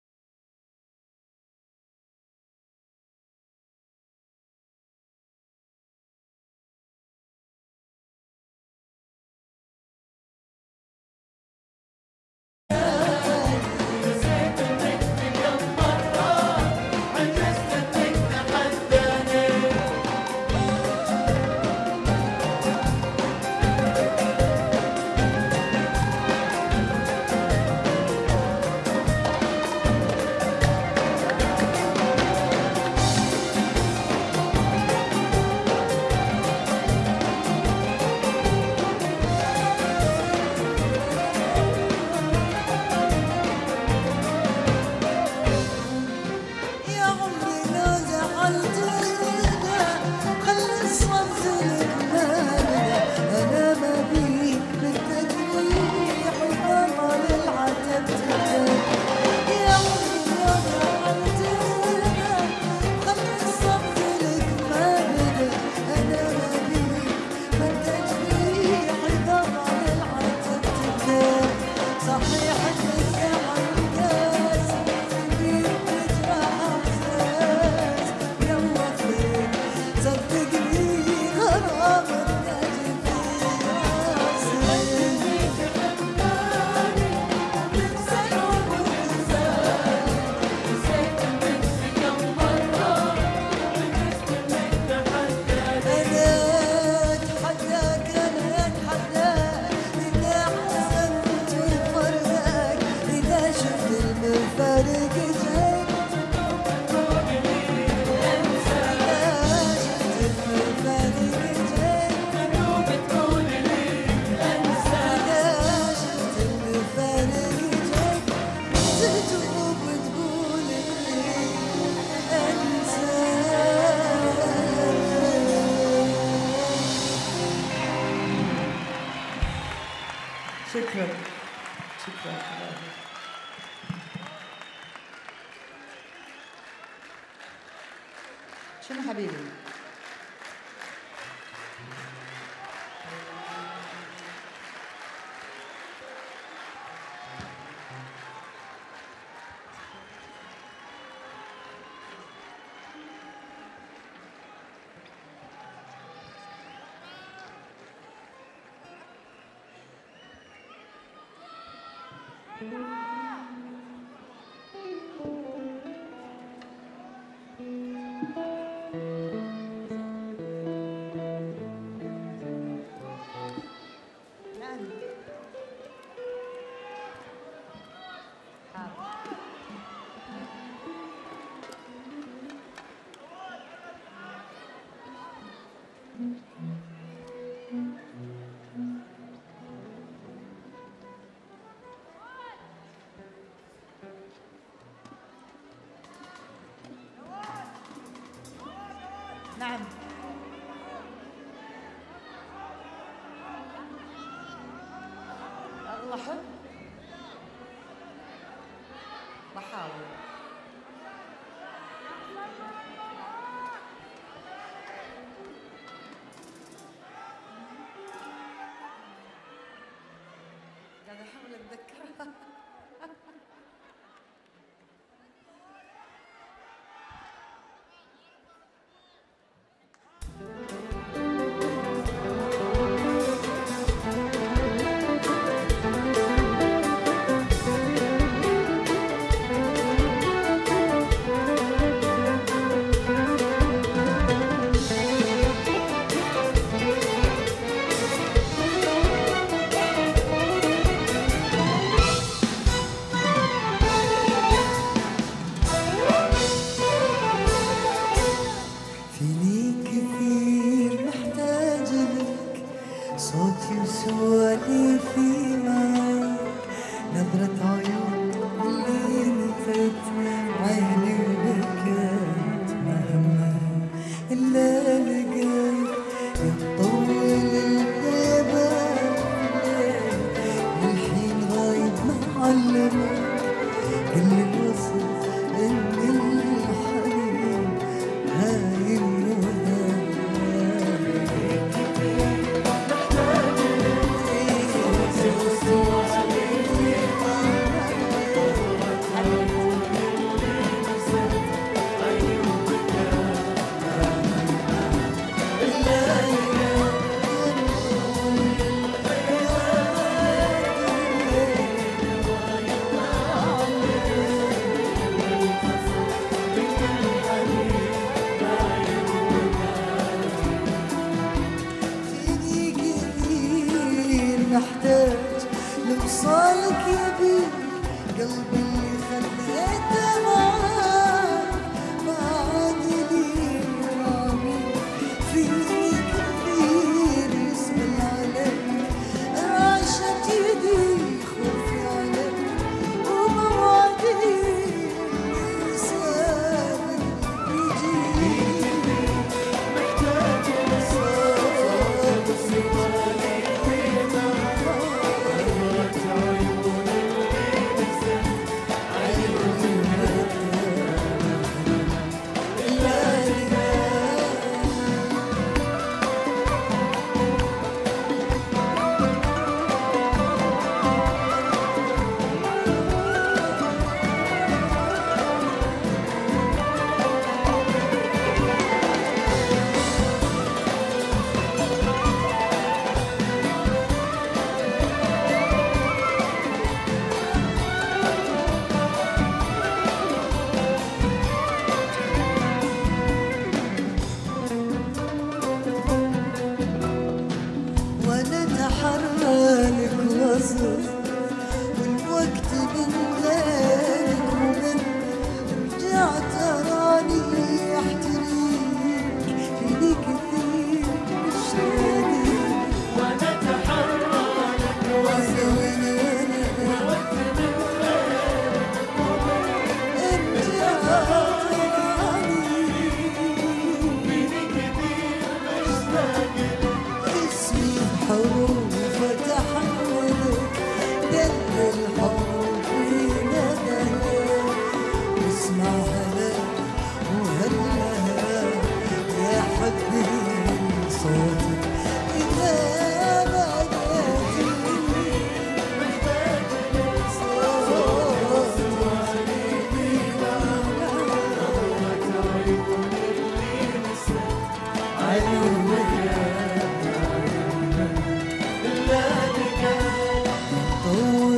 يا عمري لو زعلت ايده خلي الصمت لك مالده. انا ما بيك بالتجريح وطال العتب تبتك. يا عمري لو زعلت ايده خلي الصمت لك مالده. انا ما بيك بالتجريح وطال العتب تبتك. صحيح ان الزعل قاسي كبير بجرح احساس يلا خير صدقني غرام النجم في راسي. أنا أتحداك أنا أتحداك إذا حسبت الفرق إذا شفت المفارق جاي. شكرا شكرا. شنو حبيبي؟ نعم. الله حب. بحاول. قاعدة أحاول أتذكرها. صوتي وسواليفي معك، نظرة عيون ضاقت عيني وبكت مهما إلا لقيت يطول الغيبة والحين غايب معلمك كل الوصف إن الحنين هايم محتاج لوصالك يبيك قلبي اللي خليته معاك ما عاد لي رامي فيك كثير يسأل عليك رعشة يدي خوفي عليك وموعدي يسأل يجي محتاج لك وصل والوقت من غيرك ومن رجعت أراني أحتريك فيني كثير مشتاق وانا اتحرى لك وصل والوقت من غيرك رجعت أراني فيني كثير مشتاق اسمي حروف تحولك دل الحب في ندلك اسمع هلا وهلا يا حبي صوتك إذا بدأت محتاج لك صوت طول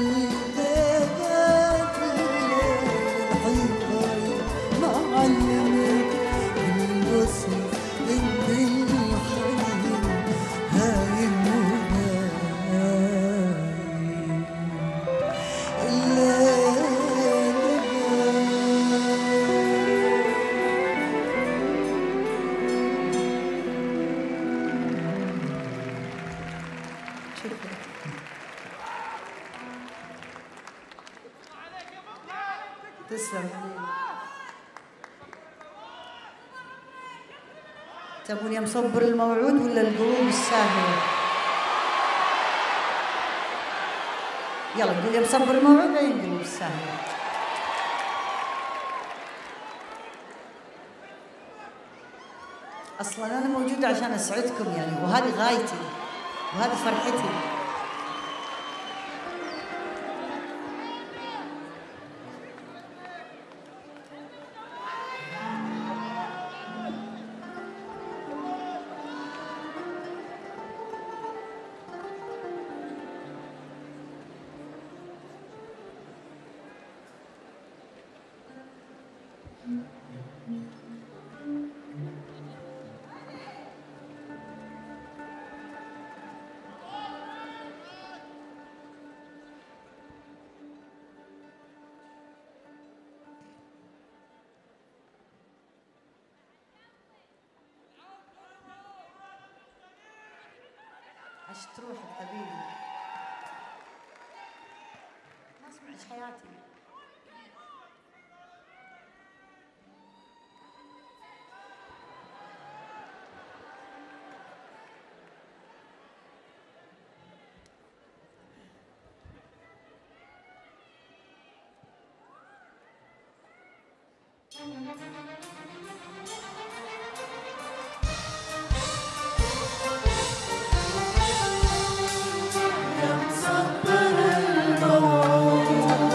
الغابات الحين غايب ما علمك الوصف إن الحنين هايم وهايم تسلم. تبون يا مصبر الموعود ولا القلوب الساهرة؟ يلا نقول يا مصبر الموعود ولا القلوب الساهرة؟ اصلا انا موجوده عشان اسعدكم يعني، وهذه غايتي وهذه فرحتي. عشت روحك حبيبي، ما سمعت حياتي. يا مصبر الموت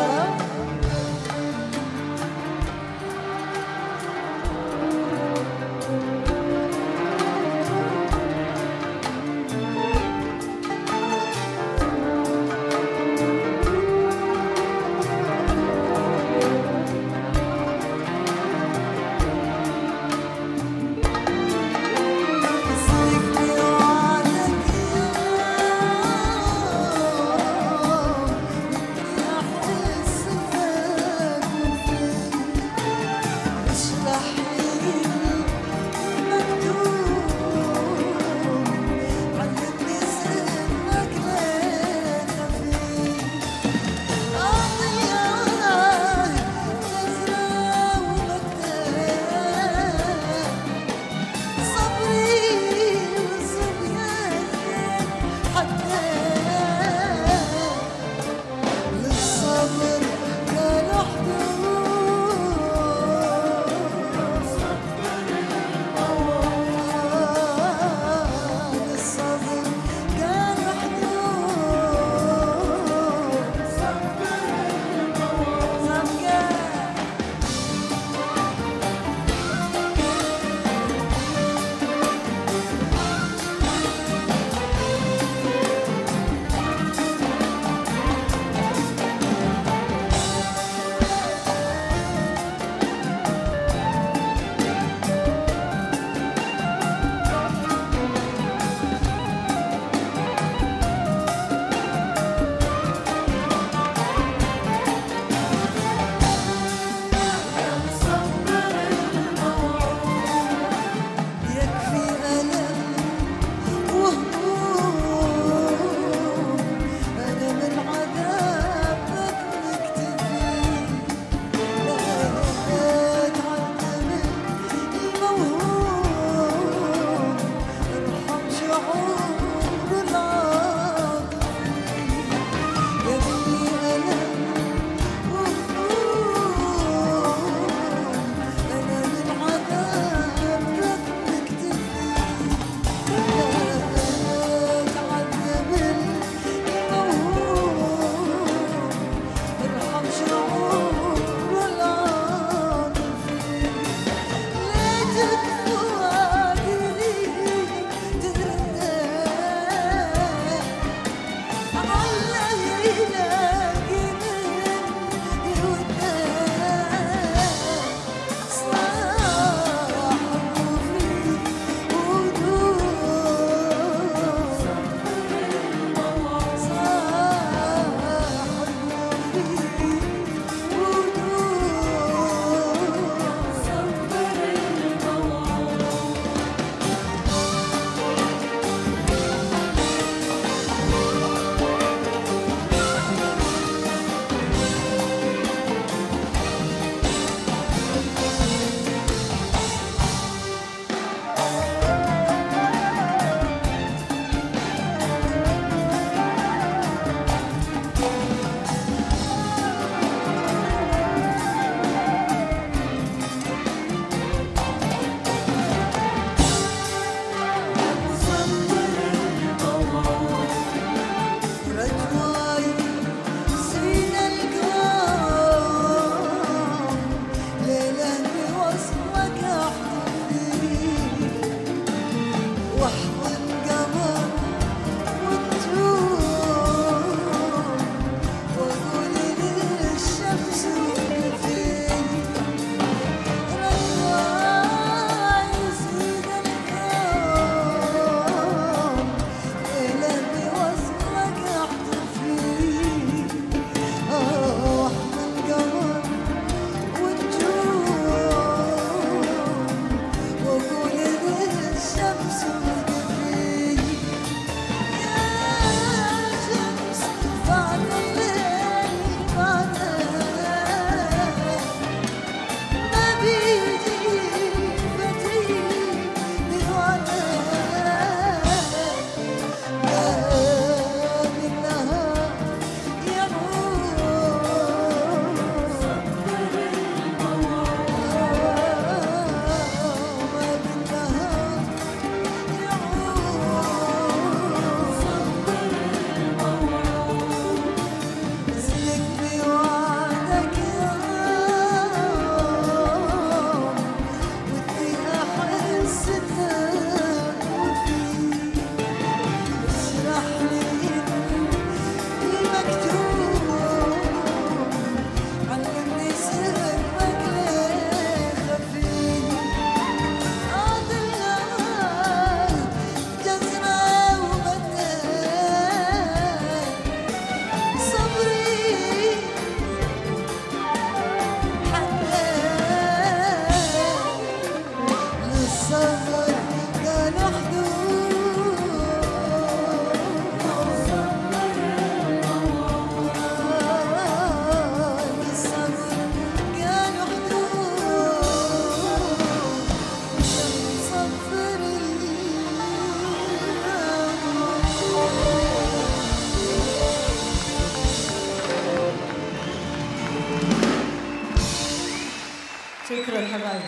حبايبي.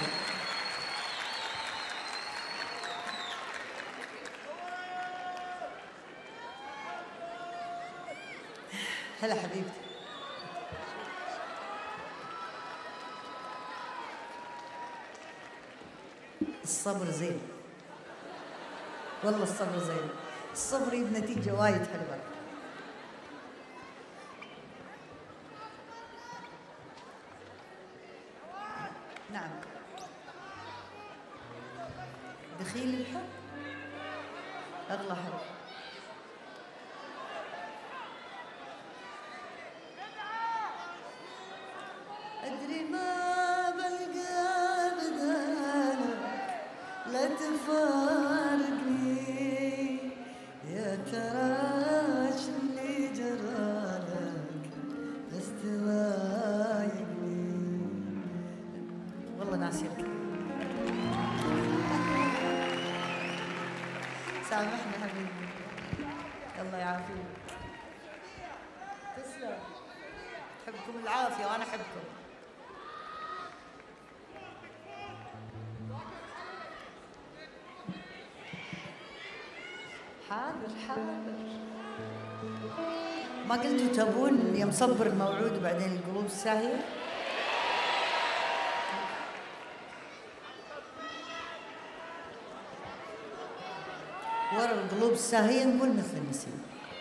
هلا حبيبتي. الصبر زين، والله الصبر زين، الصبر يجيب نتيجة وايد حلوة. نعم، دخيل الحب أغلى حب. أدري ما بلقى بدالك، لا تفارقني، يا ترى ايش اللي جرالك بس تضايقني. والله ناسيك. سامحني حبيبي، الله يعافيك. تسلم، أحبكم العافية وأنا أحبكم. حاضر حاضر. ما قلتوا تبون يا مصبر الموعود وبعدين القلوب الساهية؟ ورا القلوب الساهية نقول مثل النسيم.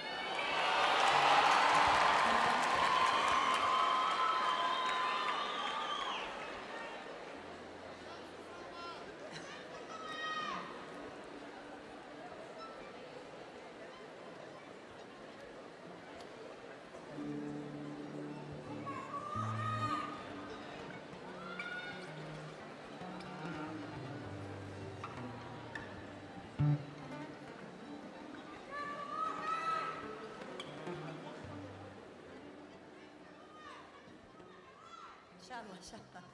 إن شاء الله إن شاء الله.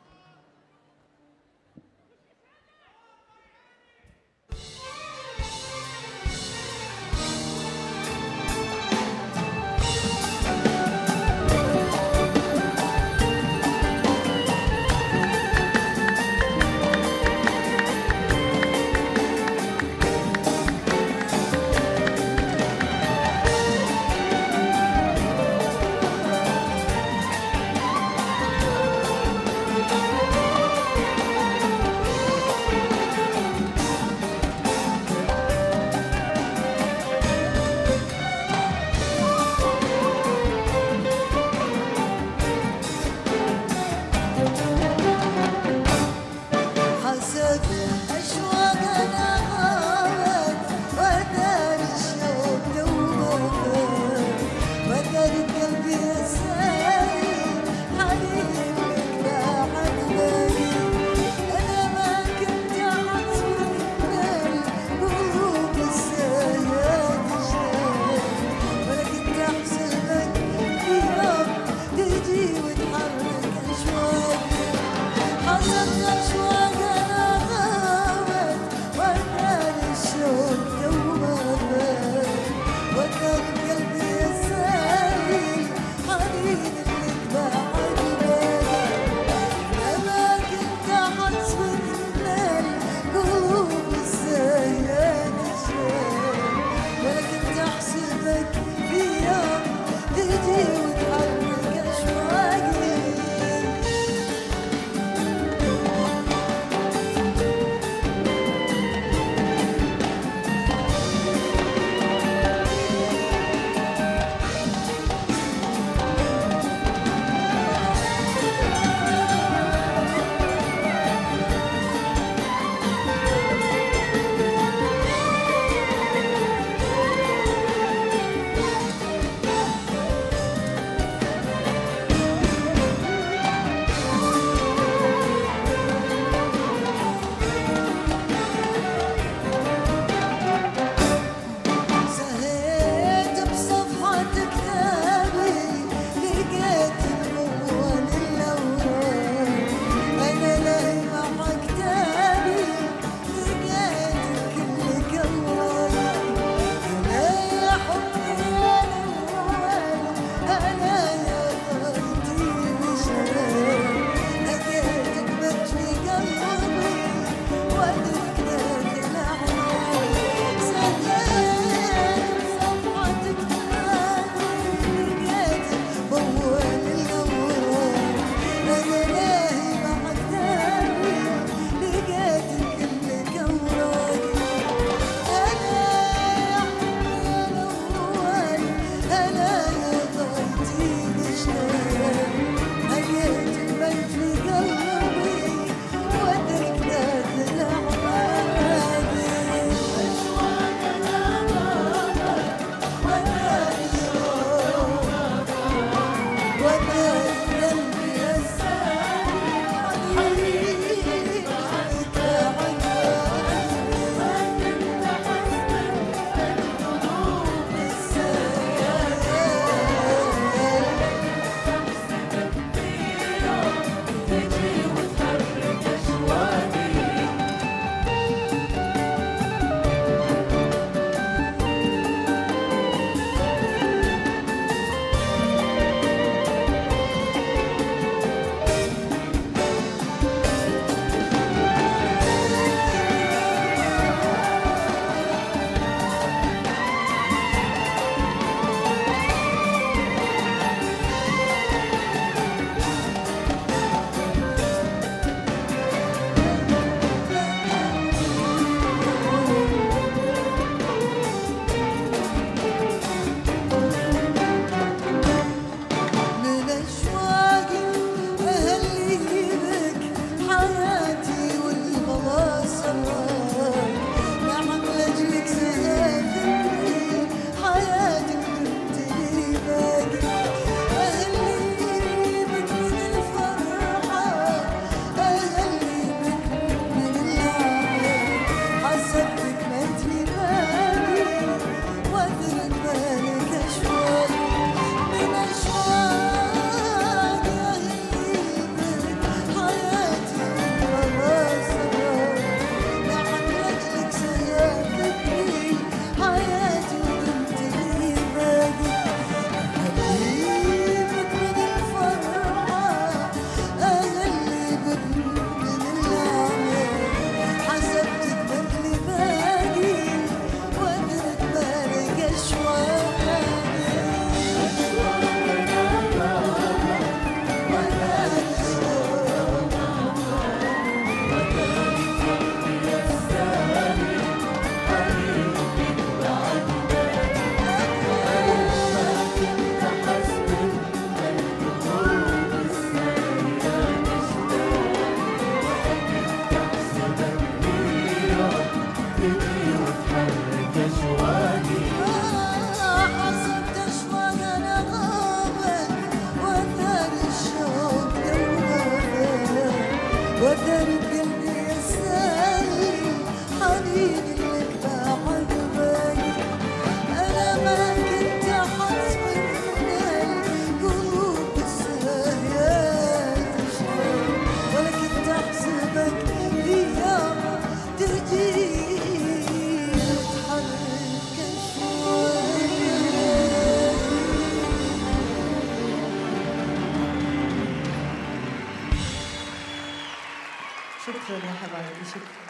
شكرا يا حبايبي، شكرا.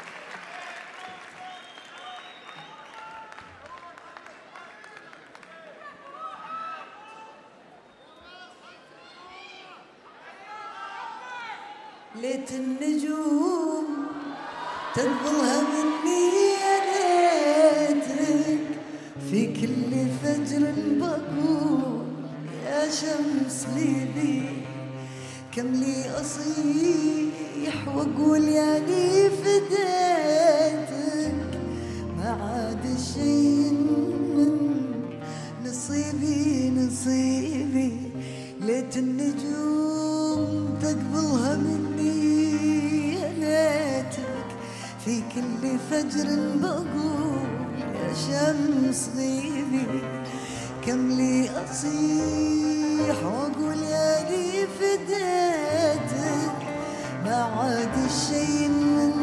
ليت النجوم تقبلها مني يا ليتك في كل فجر بقول يا شمس ليلي، كم لي أصيح وأقول يا لي فديتك، ما عاد شيء من نصيبي نصيبي. ليت النجوم تقبلها مني يا ليتك في كل فجر بقول يا شمس غيبي، كم لي أصيح وأقول يا لي فديتك، ما عاد الشيء من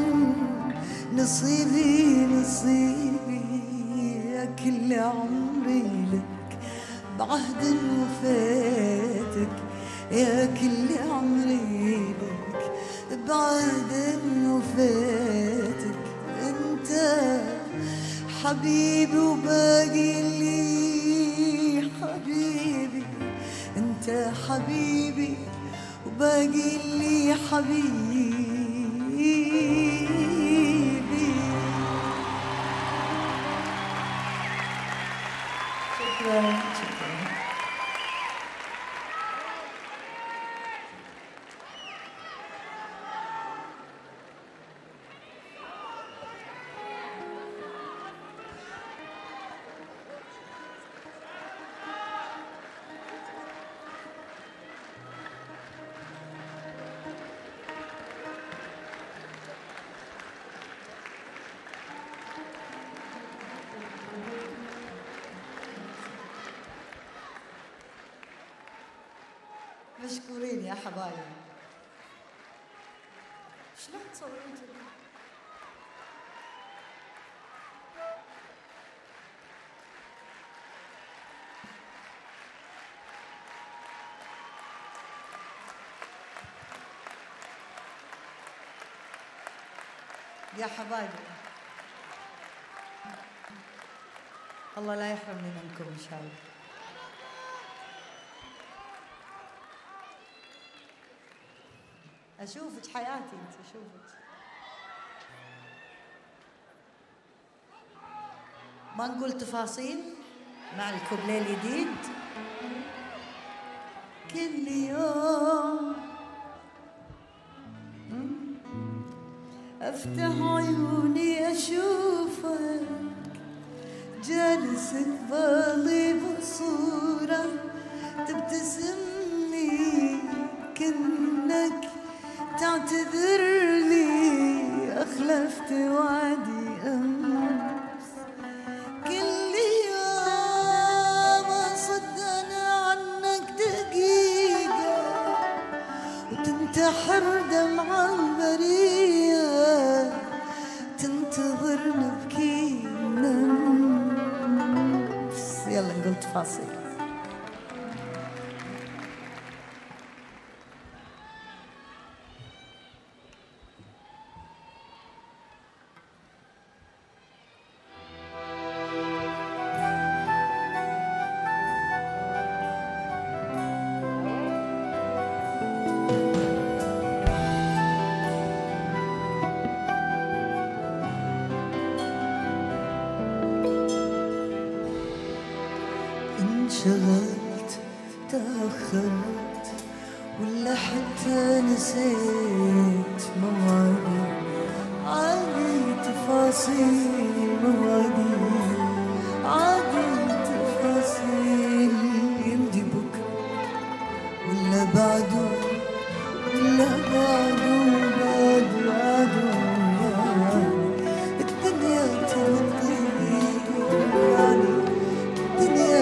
نصيبي نصيبي. يا كل عمري لك بعهد وفاتك، يا كل عمري لك بعهد وفاتك. انت حبيبي وباقي لي حبيبي، انت حبيبي وباقي لي حبيبي. شكرا شكرا. مشكورين يا حبايبي. شلون تصورون كذا؟ يا حبايبي الله لا يحرمني منكم ان شاء الله. أشوفك حياتي أنت، أشوفك. ما نقول تفاصيل مع الكوبليه الجديد. كل يوم أفتح عيوني أشوفك جالس قبالي بصورة تبتسم لي كأنك تعتذر لي أخلفت وعدي أمس. كل يوم أصدق عنك دقيقة وتنتحر دمع البرية، تنتظر نبكي نفس. يلا نقول تفاصيل. انشغلت تأخرت ولا حتى نسيت مواعيد، عادي تفاصيل مواعيد، عادي تفاصيل. يمدي بكرة ولا بعده ولا بعده بعده الدنيا تبقى يعني الدنيا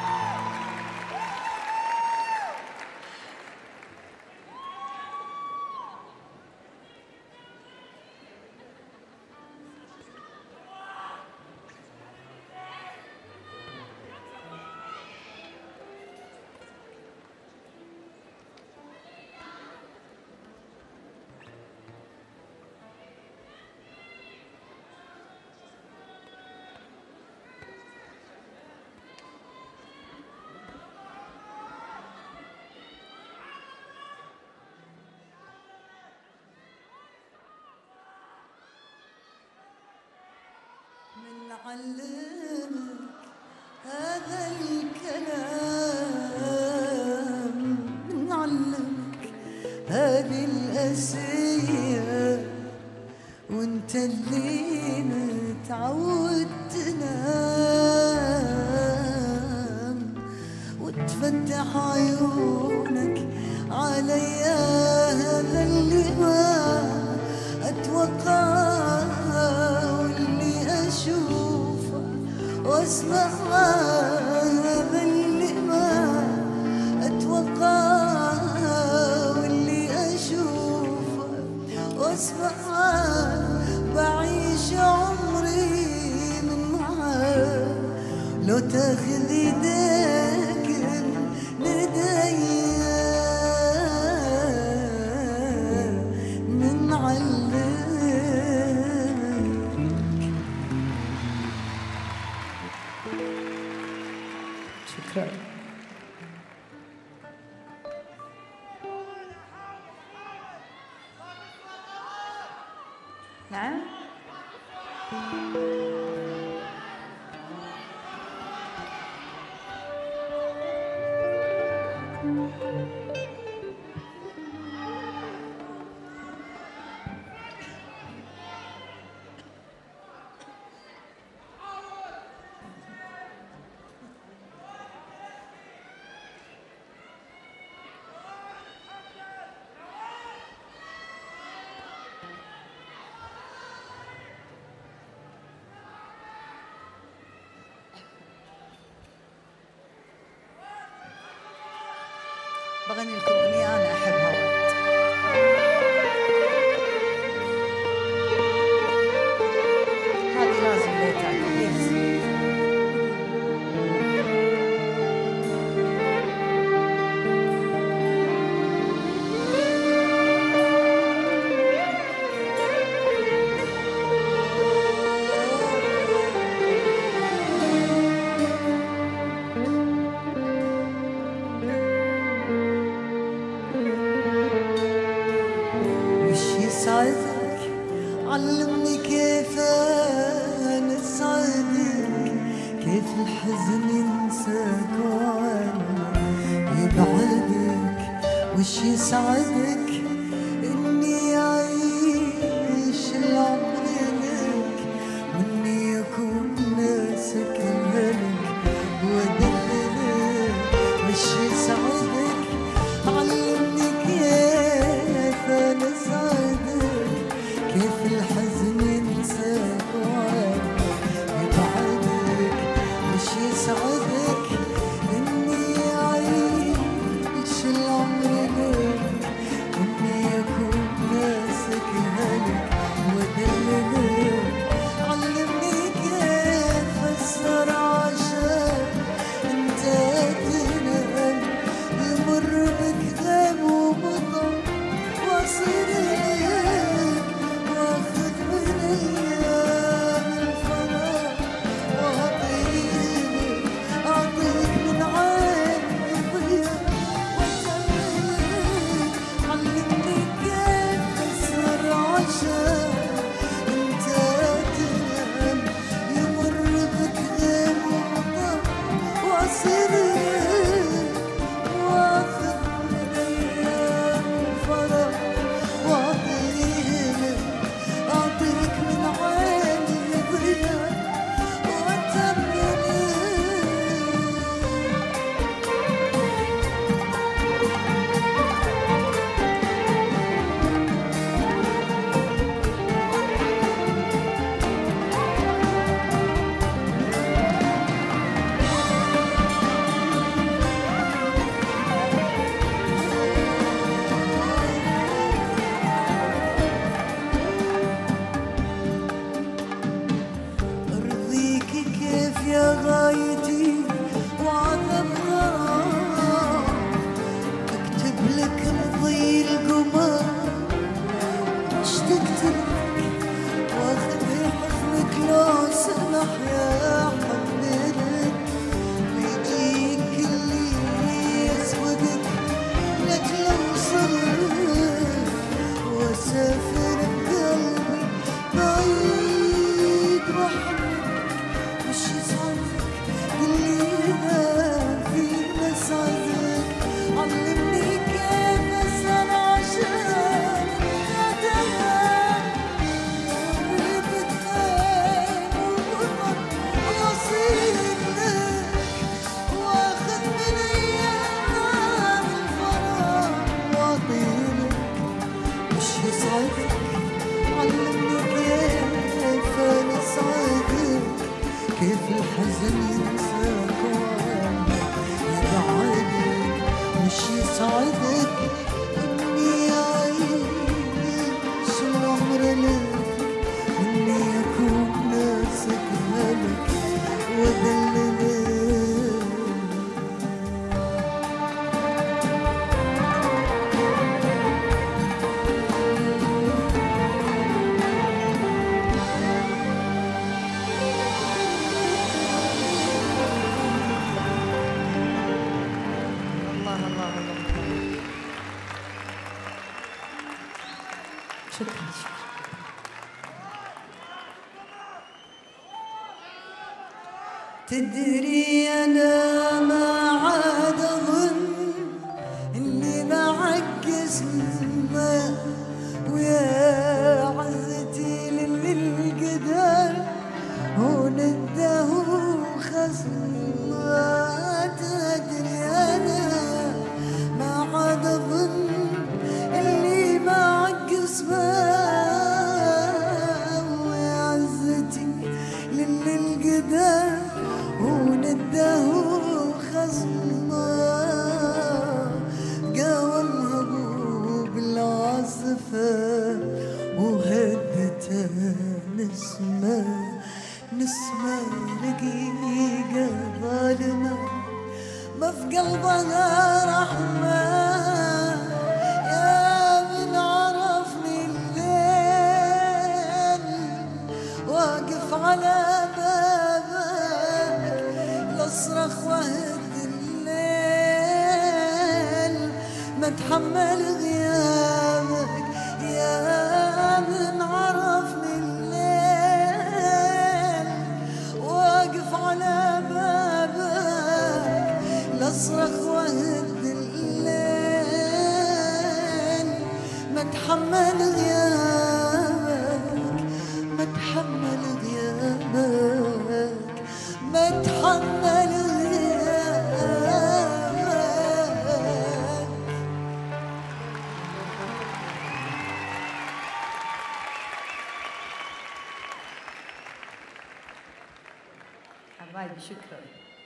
نعلمك هذا الكلام، نعلمك هذه الأسية، وانت اللي متعود تنام وتفتح عيونك عليا، هذا اللي ما أتوقع واللي أشوفه واسمع، هذا اللي ما أتوقع واللي أشوفه واسمع، بعيش عمري من معاه لو تاخذ ايديك من ايديا، من علمك. شكرا. نعم. بغني لكم أغنية أنا أحبها وايد. هذه لازم ليتها بليز. سعدك علمني كيف أنا سعدك، كيف الحزن ينساك وأنا يبعدك، وش يسعدك إني أعيش العمر لك، وإني أكون سكن لك وأدللك، وش يسعدك علمني كيف أنا سعدك، كيف الحزن ينساك وأنا يبعدك، وش يسعدك إني أعيش العمر لك أسعدك علمني كيف أنا أسعدك كيف الحزن ينساك وأنا يبعدك مش يسعدك إني أعيش العمر لك إني أكون ناسك هلك وأدللك الله الله الله. شكرا شكرا. تدري أنا ما عاد أظن إني معك اسمه ويا عزتي للقدر هو نده خصمه. تدري أنا ما عاد أظن إني معك اسمه ويا عزتي للقدر ونده خصمه. قاومها بالعاصفة وهدته نسمة رقيقة ظالمة ما في قلبها رحمة. يا من عرفني الليل واقف على اصرخ واهد الليل ما اتحمل غيابك. يا من عرفني الليل واقف على بابك لاصرخ واهد الليل ما اتحمل غيابك ما اتحمل غيابك ما اتحمل حبايبي شكرا.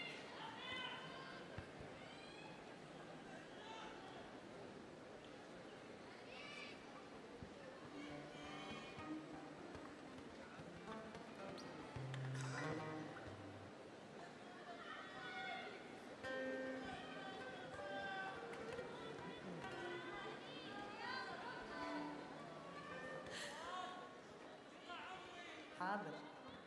حاضر.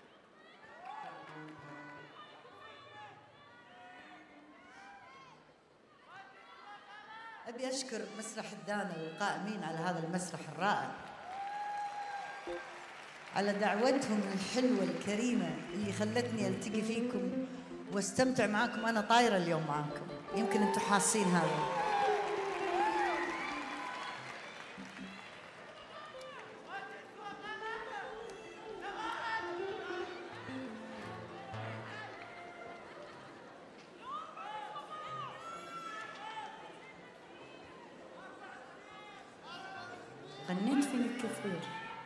أبي أشكر مسرح الدانا والقائمين على هذا المسرح الرائع على دعوتهم الحلوة الكريمة اللي خلتني ألتقي فيكم واستمتع معاكم. أنا طايرة اليوم معاكم، يمكن أنتم حاسين هذا. غنيت فيك كثير.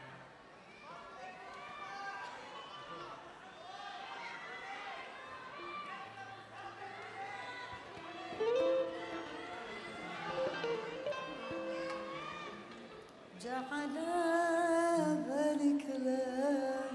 جاء على بالي كلام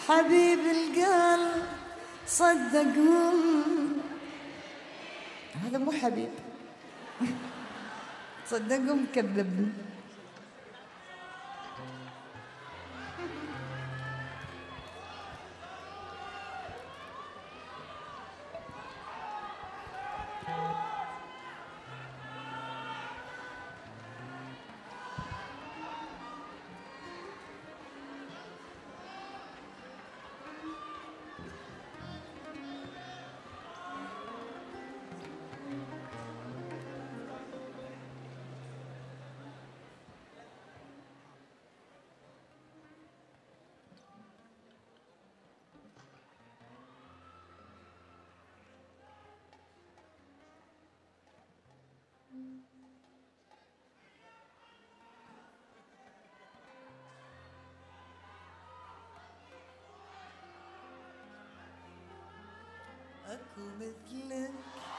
حبيب القلب صدقهم. هذا مو حبيب. صدقهم كذبني. أكو مثلك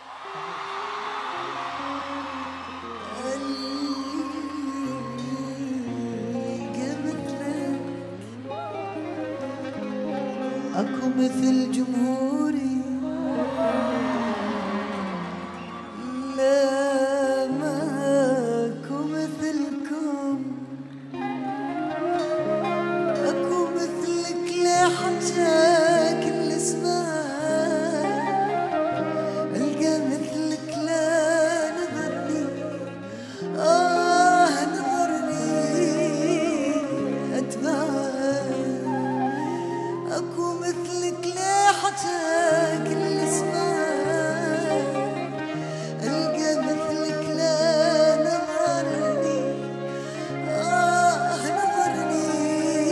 مثلك أكو مثل جمهوري لا ماكو مثلكم أكو مثلك لا حتى كل اسمها ألقى مثلك لا نظرني نظرني أتبعه أكو مثلك لا حتى كل اسمها ألقى مثلك لا نظرني نظرني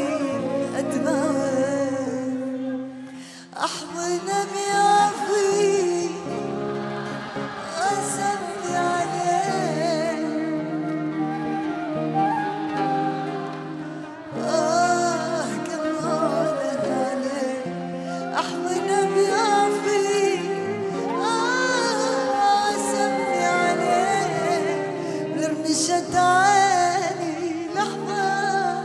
أتبعه أحضن بيعفي أسد عليه كمان عليه أحضن بيعفي أسد عليه لرمشت عيني لحظة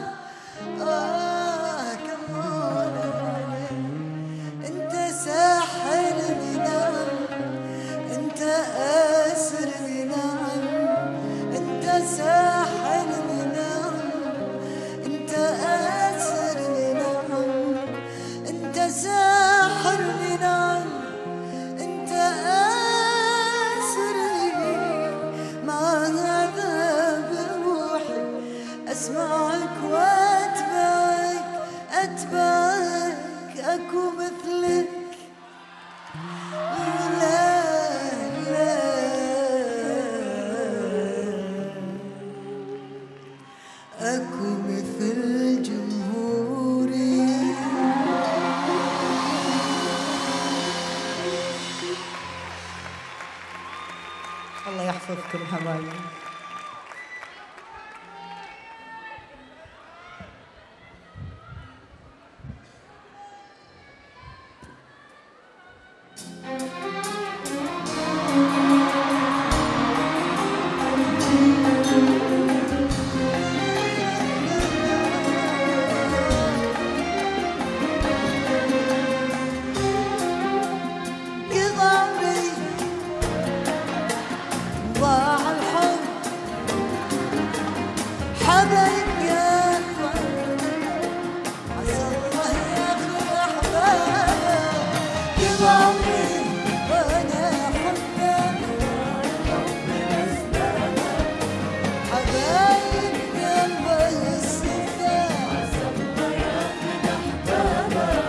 كمان عليه انت ساحرني نعم انت اسرني نعم انت ساحرني نعم انت اسرني نعم انت ساحرني نعم انت اسرني مع هذا بروحي اسمعك واتبعك اتبعك أكو مثلك لا لا أكو مثل جمهوري الله يحفظكم حبايبي. قضى عمري ضاع الحب حبايب قلبي عسى الله ياخذ أحبابه قضى عمري وأنا أحبه حبايب قلبي السفاه عسى الله ياخذ أحبابه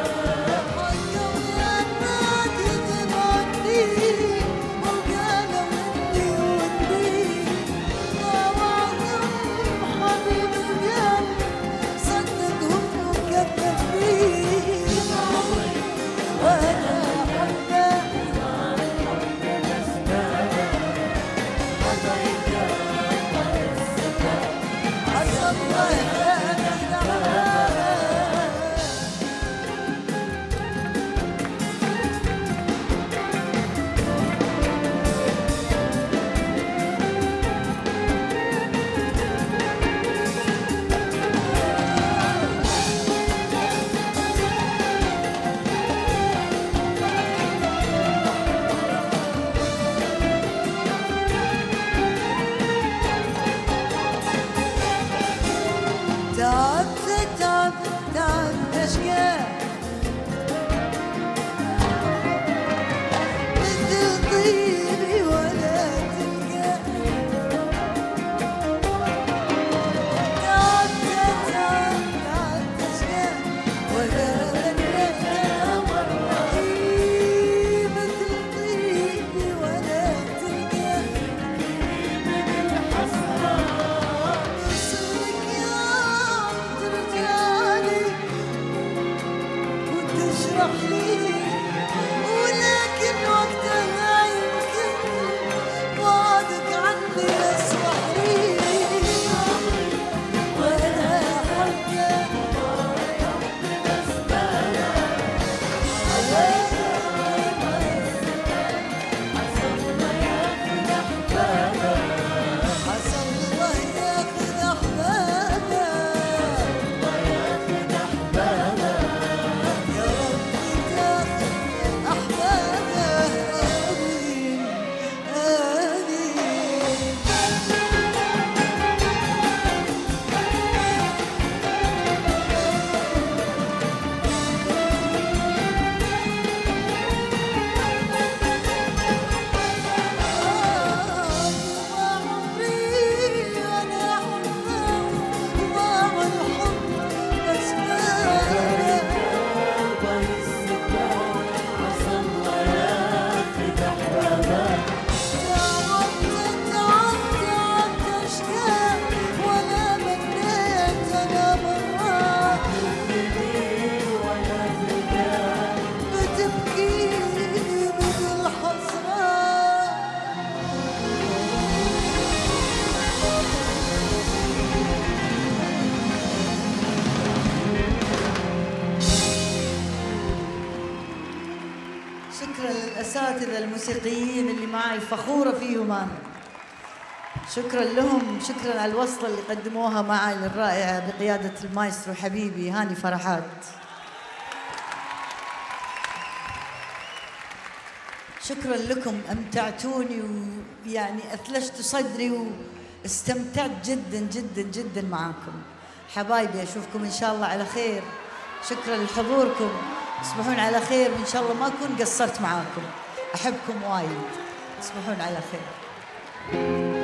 الأساتذة الموسيقيين اللي معي فخورة فيهم أنا. شكرا لهم، شكرا على الوصلة اللي قدموها معي الرائعة بقيادة المايسترو حبيبي هاني فرحات. شكرا لكم، أمتعتوني ويعني أثلجت صدري واستمتعت جدا جدا جدا معاكم حبايبي. أشوفكم إن شاء الله على خير. شكرا لحضوركم، تصبحون على خير، وإن شاء الله ما أكون قصرت معاكم. أحبكم وايد، تصبحون على خير.